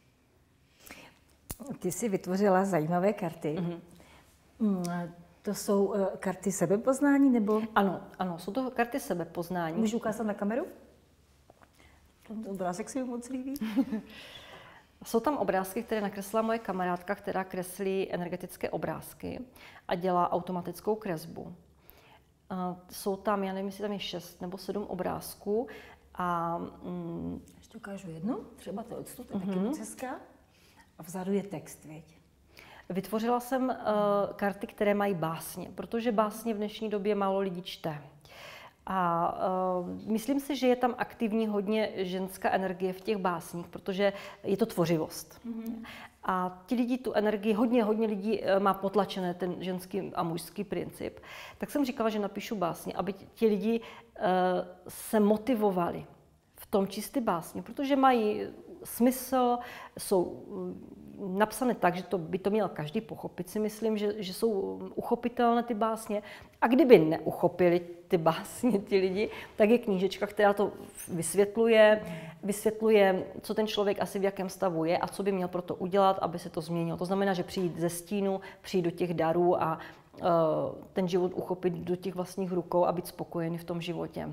Ty jsi vytvořila zajímavé karty. Mm-hmm. To jsou uh, karty sebepoznání, nebo? Ano, ano, jsou to karty sebepoznání. Můžu ukázat na kameru? Tento obrázek se mi moc líbí. Jsou tam obrázky, které nakreslila moje kamarádka, která kreslí energetické obrázky a dělá automatickou kresbu. Uh, jsou tam, já nevím, jestli tam je šest nebo sedm obrázků. A, mm, ještě ukážu jednu, třeba to odstup, to je mm-hmm. taky moc hezká. A vzadu je text, věď. Vytvořila jsem uh, karty, které mají básně, protože básně v dnešní době málo lidí čte. A uh, myslím si, že je tam aktivní hodně ženská energie v těch básních, protože je to tvořivost. Mm-hmm. A ti lidi tu energii, hodně, hodně lidí má potlačené ten ženský a mužský princip. Tak jsem říkala, že napíšu básně, aby ti lidi uh, se motivovali v tom čistý básně, protože mají smysl, jsou napsané tak, že to by to měl každý pochopit, si myslím, že, že jsou uchopitelné ty básně. A kdyby neuchopili ty básně ti lidi, tak je knížečka, která to vysvětluje, vysvětluje, co ten člověk asi v jakém stavu je a co by měl pro to udělat, aby se to změnilo. To znamená, že přijít ze stínu, přijít do těch darů a uh, ten život uchopit do těch vlastních rukou a být spokojený v tom životě. Uh,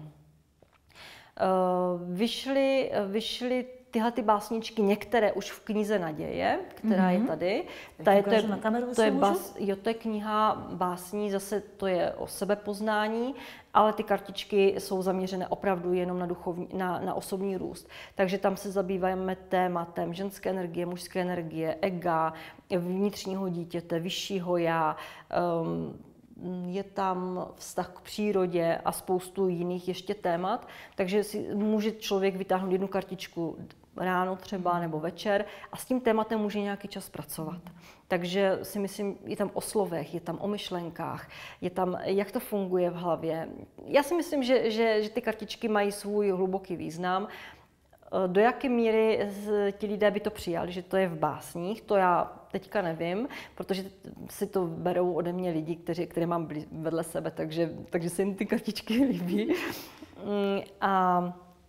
vyšly, vyšly tyhle ty básničky, některé už v knize Naděje, která mm-hmm. je tady. Ta je, to, je, to, je bas, jo, to je kniha básní, zase to je o sebepoznání, ale ty kartičky jsou zaměřené opravdu jenom na, duchovní, na, na osobní růst. Takže tam se zabýváme tématem ženské energie, mužské energie, ega, vnitřního dítěte, vyššího já, um, je tam vztah k přírodě a spoustu jiných ještě témat, takže si může člověk vytáhnout jednu kartičku ráno třeba nebo večer a s tím tématem může nějaký čas pracovat. Takže si myslím, je tam o slovech, je tam o myšlenkách, je tam, jak to funguje v hlavě. Já si myslím, že, že, že ty kartičky mají svůj hluboký význam. Do jaké míry ti lidé by to přijali, že to je v básních, to já teďka nevím, protože si to berou ode mě lidi, kteří, které mám vedle sebe, takže, takže se jim ty kartičky líbí. A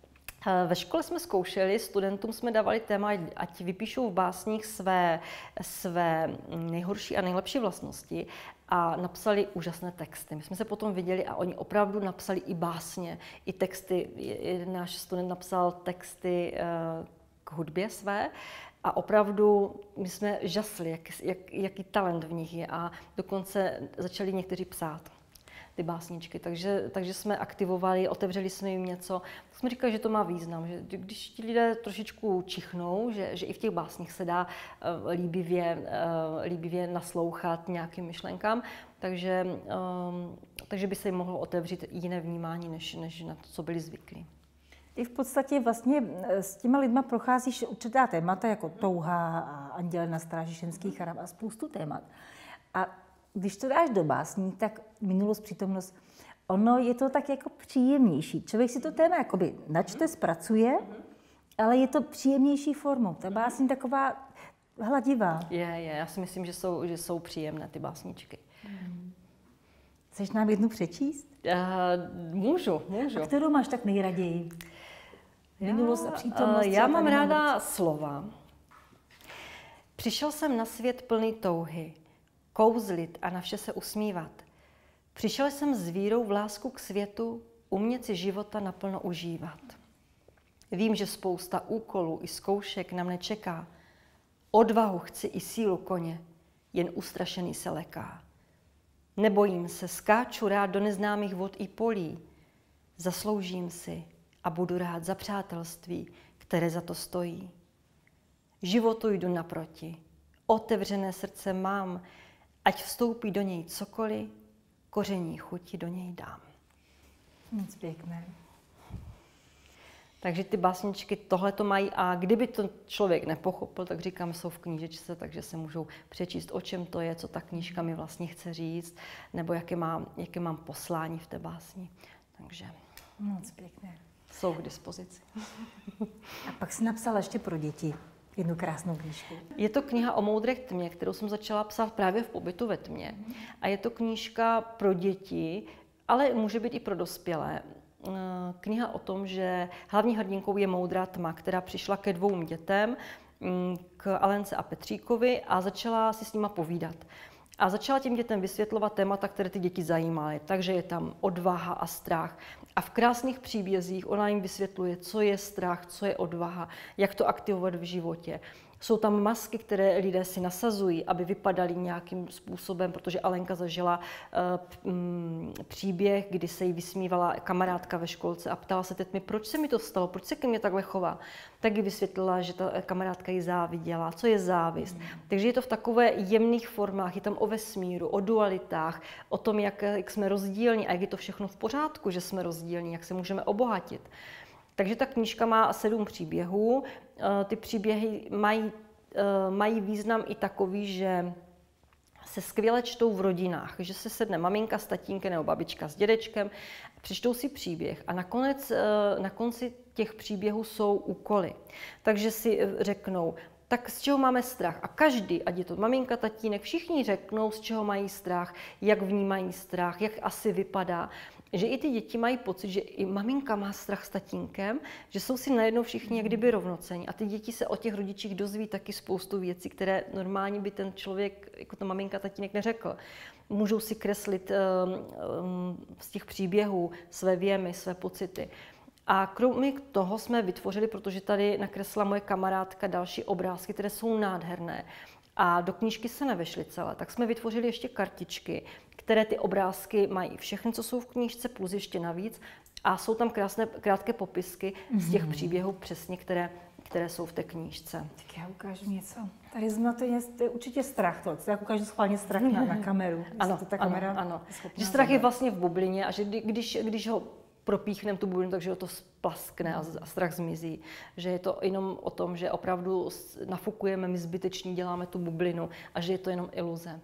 Ve škole jsme zkoušeli, studentům jsme dávali téma, ať vypíšou v básních své, své nejhorší a nejlepší vlastnosti a napsali úžasné texty. My jsme se potom viděli a oni opravdu napsali i básně, i texty. Náš student napsal texty k hudbě své a opravdu my jsme žasli, jak, jak, jaký talent v nich je a dokonce začali někteří psát ty básničky, takže, takže jsme aktivovali, otevřeli jsme jim něco. Tak jsme říkali, že to má význam, že když ti lidé trošičku čichnou, že, že i v těch básních se dá uh, líbivě, uh, líbivě naslouchat nějakým myšlenkám, takže, um, takže by se jim mohlo otevřít jiné vnímání, než, než na to, co byli zvyklí. Ty v podstatě vlastně s těma lidma procházíš určitá témata, jako touha a anděle na stráži ženských charav a spoustu témat. A když to dáš do básní, tak minulost, přítomnost, ono je to tak jako příjemnější. Člověk si to téma jakoby načte, zpracuje, ale je to příjemnější formou. Ta básní taková hladivá. Je, je. Já si myslím, že jsou, že jsou příjemné ty básničky. Hmm. Chceš nám jednu přečíst? Uh, můžu, můžu. A kterou máš tak nejraději? Minulost a přítomnost. Uh, já mám ráda slova. Přišel jsem na svět plný touhy. Kouzlit a na vše se usmívat. Přišel jsem s vírou v lásku k světu, umět si života naplno užívat. Vím, že spousta úkolů i zkoušek na mne čeká. Odvahu chci i sílu koně, jen ustrašený se leká. Nebojím se, skáču rád do neznámých vod i polí. Zasloužím si a budu rád za přátelství, které za to stojí. Životu jdu naproti, otevřené srdce mám, ať vstoupí do něj cokoliv, koření chuti do něj dám. Moc pěkné. Takže ty básničky tohle to mají a kdyby to člověk nepochopil, tak říkám, jsou v knížečce, takže se můžou přečíst, o čem to je, co ta knížka mi vlastně chce říct, nebo jaké mám, jaké mám poslání v té básni. Takže moc pěkné. Jsou k dispozici. A pak jsi napsala ještě pro děti jednu krásnou knížku. Je to kniha o moudré tmě, kterou jsem začala psát právě v pobytu ve tmě. A je to knížka pro děti, ale může být i pro dospělé. Kniha o tom, že hlavní hrdinkou je moudrá tma, která přišla ke dvou dětem, k Alence a Petříkovi a začala si s nima povídat. A začala těm dětem vysvětlovat témata, které ty děti zajímaly. Takže je tam odvaha a strach. A v krásných příbězích ona jim vysvětluje, co je strach, co je odvaha, jak to aktivovat v životě. Jsou tam masky, které lidé si nasazují, aby vypadaly nějakým způsobem, protože Alenka zažila uh, um, příběh, kdy se jí vysmívala kamarádka ve školce a ptala se tetmy, proč se mi to stalo, proč se ke mně takhle chová. Tak jí vysvětlila, že ta kamarádka jí záviděla, co je závist. Mm. Takže je to v takové jemných formách, je tam o vesmíru, o dualitách, o tom, jak, jak jsme rozdílní a jak je to všechno v pořádku, že jsme rozdílní, jak se můžeme obohatit. Takže ta knížka má sedm příběhů. Ty příběhy mají, mají význam i takový, že se skvěle čtou v rodinách, že se sedne maminka s tatínkem nebo babička s dědečkem, přečtou si příběh a nakonec, na konci těch příběhů jsou úkoly. Takže si řeknou, tak z čeho máme strach? A každý, ať je to maminka, tatínek, všichni řeknou, z čeho mají strach, jak vnímají strach, jak asi vypadá. Že i ty děti mají pocit, že i maminka má strach s tatínkem, že jsou si najednou všichni jak kdyby rovnocení. A ty děti se o těch rodičích dozví taky spoustu věcí, které normálně by ten člověk, jako ta maminka, tatínek neřekl. Můžou si kreslit um, um, z těch příběhů své věmy, své pocity. A kromě toho jsme vytvořili, protože tady nakreslila moje kamarádka další obrázky, které jsou nádherné. A do knížky se nevešly celé, tak jsme vytvořili ještě kartičky, které ty obrázky mají všechny, co jsou v knížce, plus ještě navíc. A jsou tam krásné, krátké popisky mm-hmm. z těch příběhů přesně, které, které jsou v té knížce. Tak já ukážu něco. Tady zrovna to je, to je určitě strach. To, to já ukážu schválně strach na, na kameru. Ano, to ta ano, kamera ano. Že strach je vlastně v bublině a že když, když ho propíchneme tu bublinu, takže to splaskne a, a strach zmizí. Že je to jenom o tom, že opravdu nafukujeme, my zbytečně děláme tu bublinu a že je to jenom iluze.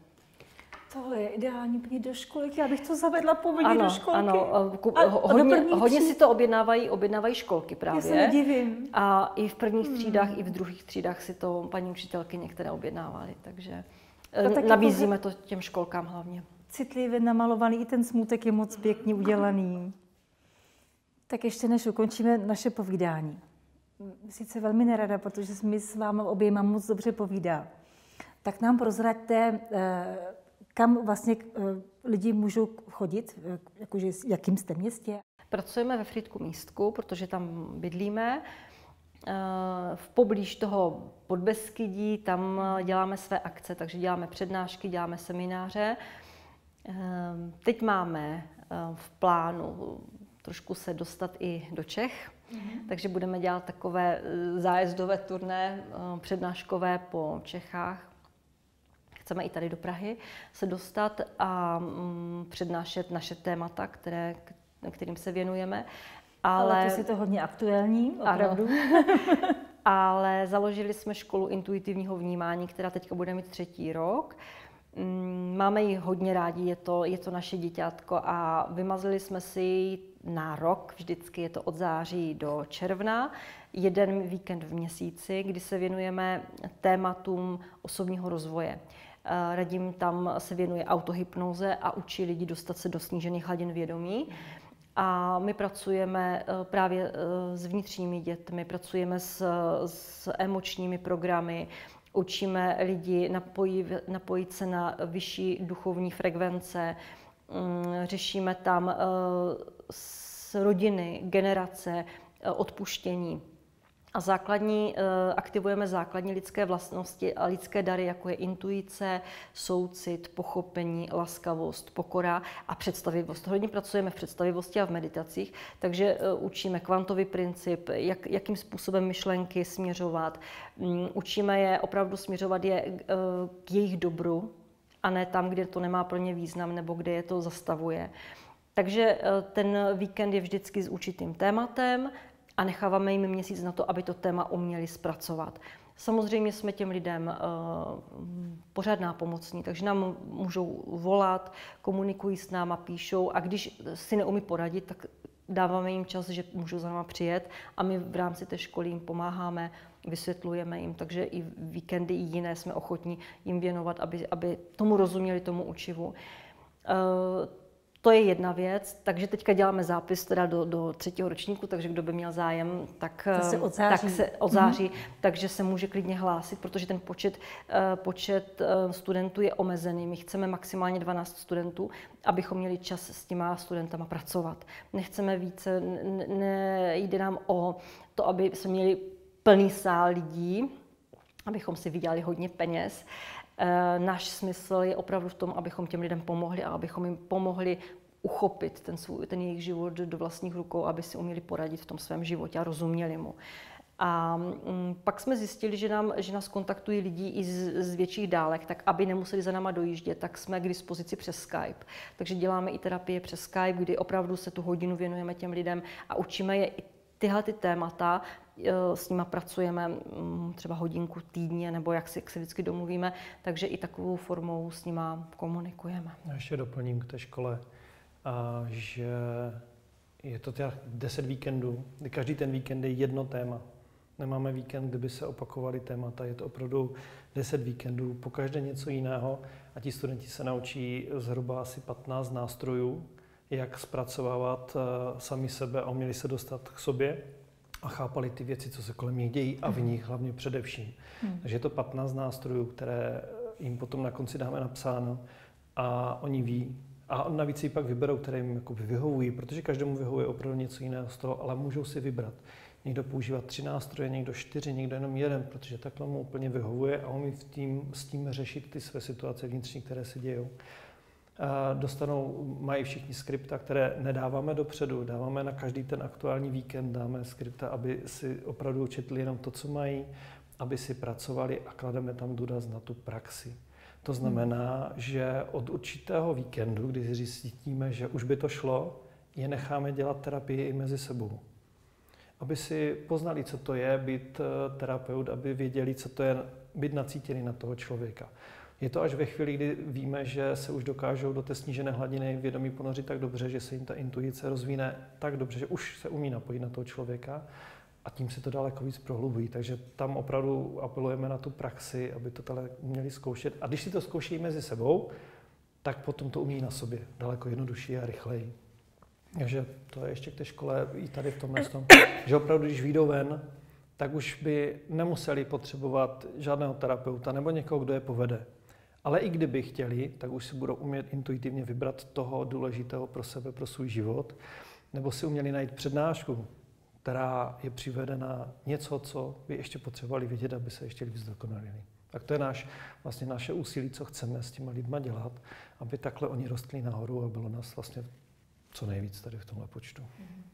Tohle je ideální úplně do školky, já bych to zavedla povinně do školky. Ano, a, hodně, a hodně si to objednávají, objednávají školky právě. Já se nedivím. A i v prvních třídách, hmm. i v druhých třídách si to paní učitelky některé objednávaly, takže nabízíme to těm školkám hlavně. Citlivě namalovaný, i ten smutek je moc pěkně udělaný. Tak ještě než ukončíme naše povídání. Sice velmi nerada, protože mi s vámi oběma moc dobře povídá. Tak nám prozraďte, kam vlastně lidi můžou chodit, jakože jakým jste městě. Pracujeme ve Frýdku Místku, protože tam bydlíme. V poblíž toho Podbeskydí, tam děláme své akce, takže děláme přednášky, děláme semináře. Teď máme v plánu trošku se dostat i do Čech, mm-hmm. takže budeme dělat takové zájezdové turné přednáškové po Čechách. Chceme i tady do Prahy se dostat a přednášet naše témata, které, kterým se věnujeme. Ale, ale to je to hodně aktuální, opravdu. Ale založili jsme školu intuitivního vnímání, která teďka bude mít třetí rok. Máme ji hodně rádi, je to, je to naše díťátko a vymazili jsme si na rok, vždycky je to od září do června, jeden víkend v měsíci, kdy se věnujeme tématům osobního rozvoje. Radim tam se věnuje autohypnoze a učí lidi dostat se do snížených hladin vědomí. A my pracujeme právě s vnitřními dětmi, pracujeme s, s emočními programy, učíme lidi napojit, napojit se na vyšší duchovní frekvence, řešíme tam s rodiny, generace, odpuštění. A základní, aktivujeme základní lidské vlastnosti a lidské dary, jako je intuice, soucit, pochopení, laskavost, pokora a představivost. Hodně pracujeme v představivosti a v meditacích, takže učíme kvantový princip, jak, jakým způsobem myšlenky směřovat. Učíme je opravdu směřovat je k jejich dobru a ne tam, kde to nemá pro ně význam nebo kde je to zastavuje. Takže ten víkend je vždycky s určitým tématem, a necháváme jim měsíc na to, aby to téma uměli zpracovat. Samozřejmě jsme těm lidem uh, pořád nápomocní, takže nám můžou volat, komunikují s náma, píšou a když si neumí poradit, tak dáváme jim čas, že můžou za náma přijet a my v rámci té školy jim pomáháme, vysvětlujeme jim, takže i víkendy i jiné jsme ochotní jim věnovat, aby, aby tomu rozuměli, tomu učivu. Uh, To je jedna věc, takže teďka děláme zápis teda do, do třetího ročníku, takže kdo by měl zájem, tak, od září. tak se od září, mm-hmm. takže se může klidně hlásit, protože ten počet, počet studentů je omezený. My chceme maximálně dvanáct studentů, abychom měli čas s těma studentama pracovat. Nechceme více, nejde nám o to, aby jsme měli plný sál lidí, abychom si vydělali hodně peněz. Náš smysl je opravdu v tom, abychom těm lidem pomohli a abychom jim pomohli uchopit ten, svůj, ten jejich život do vlastních rukou, aby si uměli poradit v tom svém životě a rozuměli mu. A m, pak jsme zjistili, že, nám, že nás kontaktují lidi i z, z větších dálek, tak aby nemuseli za náma dojíždět, tak jsme k dispozici přes Skype. Takže děláme i terapie přes Skype, kdy opravdu se tu hodinu věnujeme těm lidem a učíme je i tyhle ty témata, s nima pracujeme třeba hodinku týdně, nebo jak, si, jak se vždycky domluvíme, takže i takovou formou s nima komunikujeme. Já ještě doplním k té škole, a že je to těch deset víkendů, kdy každý ten víkend je jedno téma. Nemáme víkend, kdyby se opakovaly témata, je to opravdu deset víkendů, pokaždé něco jiného a ti studenti se naučí zhruba asi patnáct nástrojů, jak zpracovávat sami sebe a uměli se dostat k sobě a chápali ty věci, co se kolem nich dějí a v nich hlavně především. Hmm. Takže je to patnáct nástrojů, které jim potom na konci dáme napsáno a oni ví. A navíc si pak vyberou, které jim jakoby vyhovují, protože každému vyhovuje opravdu něco jiného z toho, ale můžou si vybrat. Někdo používá tři nástroje, někdo čtyři, někdo jenom jeden, protože takhle mu úplně vyhovuje a umí v tím, s tím řešit ty své situace vnitřní, které se dějou. Dostanou, mají všichni skripta, které nedáváme dopředu, dáváme na každý ten aktuální víkend, dáme skripta, aby si opravdu četli jenom to, co mají, aby si pracovali a klademe tam důraz na tu praxi. To znamená, hmm. že od určitého víkendu, kdy zjistíme, že už by to šlo, je necháme dělat terapii i mezi sebou. Aby si poznali, co to je být terapeut, aby věděli, co to je být nacítěný na toho člověka. Je to až ve chvíli, kdy víme, že se už dokážou do té snížené hladiny vědomí ponořit tak dobře, že se jim ta intuice rozvíne tak dobře, že už se umí napojit na toho člověka a tím se to daleko víc prohlubují. Takže tam opravdu apelujeme na tu praxi, aby to tady měli zkoušet. A když si to zkouší mezi sebou, tak potom to umí na sobě daleko jednodušší a rychleji. Takže to je ještě k té škole i tady v tomhle tom, že opravdu, když vyjdou ven, tak už by nemuseli potřebovat žádného terapeuta nebo někoho, kdo je povede. Ale i kdyby chtěli, tak už si budou umět intuitivně vybrat toho důležitého pro sebe, pro svůj život, nebo si uměli najít přednášku, která je přivedena něco, co by ještě potřebovali vědět, aby se ještě víc dokonalili. Tak to je náš, vlastně naše úsilí, co chceme s těma lidma dělat, aby takhle oni rostli nahoru a bylo nás vlastně co nejvíc tady v tomhle počtu.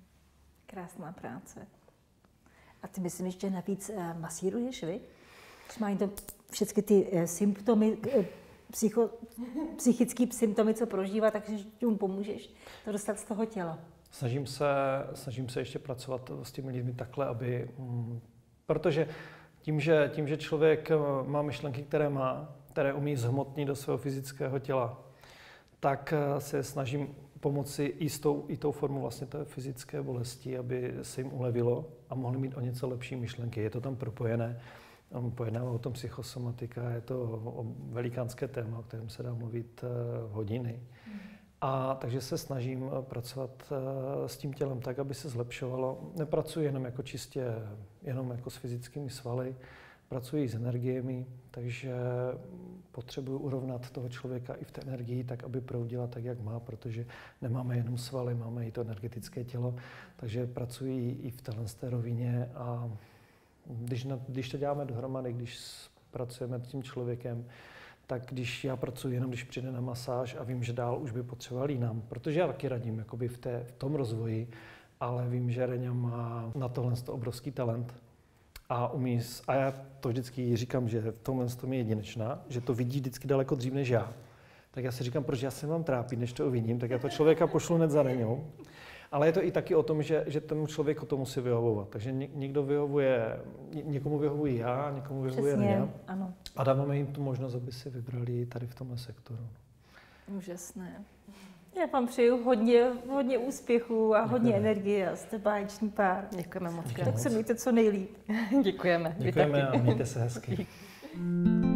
Krásná práce. A ty myslím, že navíc masíruješ, vy? Když mají to všechny ty symptomy, psycho, psychické symptomy, co prožívá, takže mu pomůžeš to dostat z toho těla. Snažím se, snažím se ještě pracovat s těmi lidmi takhle, aby... Mm, protože tím že, tím, že člověk má myšlenky, které má, které umí zhmotnit do svého fyzického těla, tak se snažím pomoci i s tou, i tou formou vlastně té fyzické bolesti, aby se jim ulevilo a mohli mít o něco lepší myšlenky. Je to tam propojené. Pojednává o tom psychosomatika, je to velikánské téma, o kterém se dá mluvit hodiny. A takže se snažím pracovat s tím tělem tak, aby se zlepšovalo. Nepracuji jenom jako čistě, jenom jako s fyzickými svaly, pracuji s energiemi, takže potřebuji urovnat toho člověka i v té energii tak, aby proudila tak, jak má, protože nemáme jenom svaly, máme i to energetické tělo, takže pracuji i v téhle rovině a když, na, když to děláme dohromady, když pracujeme s tím člověkem, tak když já pracuji jenom, když přijde na masáž a vím, že dál už by potřeboval jinam, protože já taky radím jakoby v, té, v tom rozvoji, ale vím, že Reňa má na tohle obrovský talent a umí, a já to vždycky říkám, že v tomhle tom je jedinečná, že to vidí vždycky daleko dřív než já. Tak já si říkám, proč já se mám trápit, než to uvidím, tak já to člověka pošlu hned za Reňou. Ale je to i taky o tom, že, že tomu člověku to musí vyhovovat. Takže někdo vyhovuje, někomu vyhovuji já, někomu vyhovuje Reňa. Ano. A dáváme jim tu možnost, aby si vybrali tady v tomhle sektoru. Úžasné. Já vám přeju hodně, hodně úspěchů a hodně Děkujeme. energie a jste báječný pár. Děkujeme moc. Tak se mějte co nejlíp. Děkujeme. Děkujeme a mějte se hezky.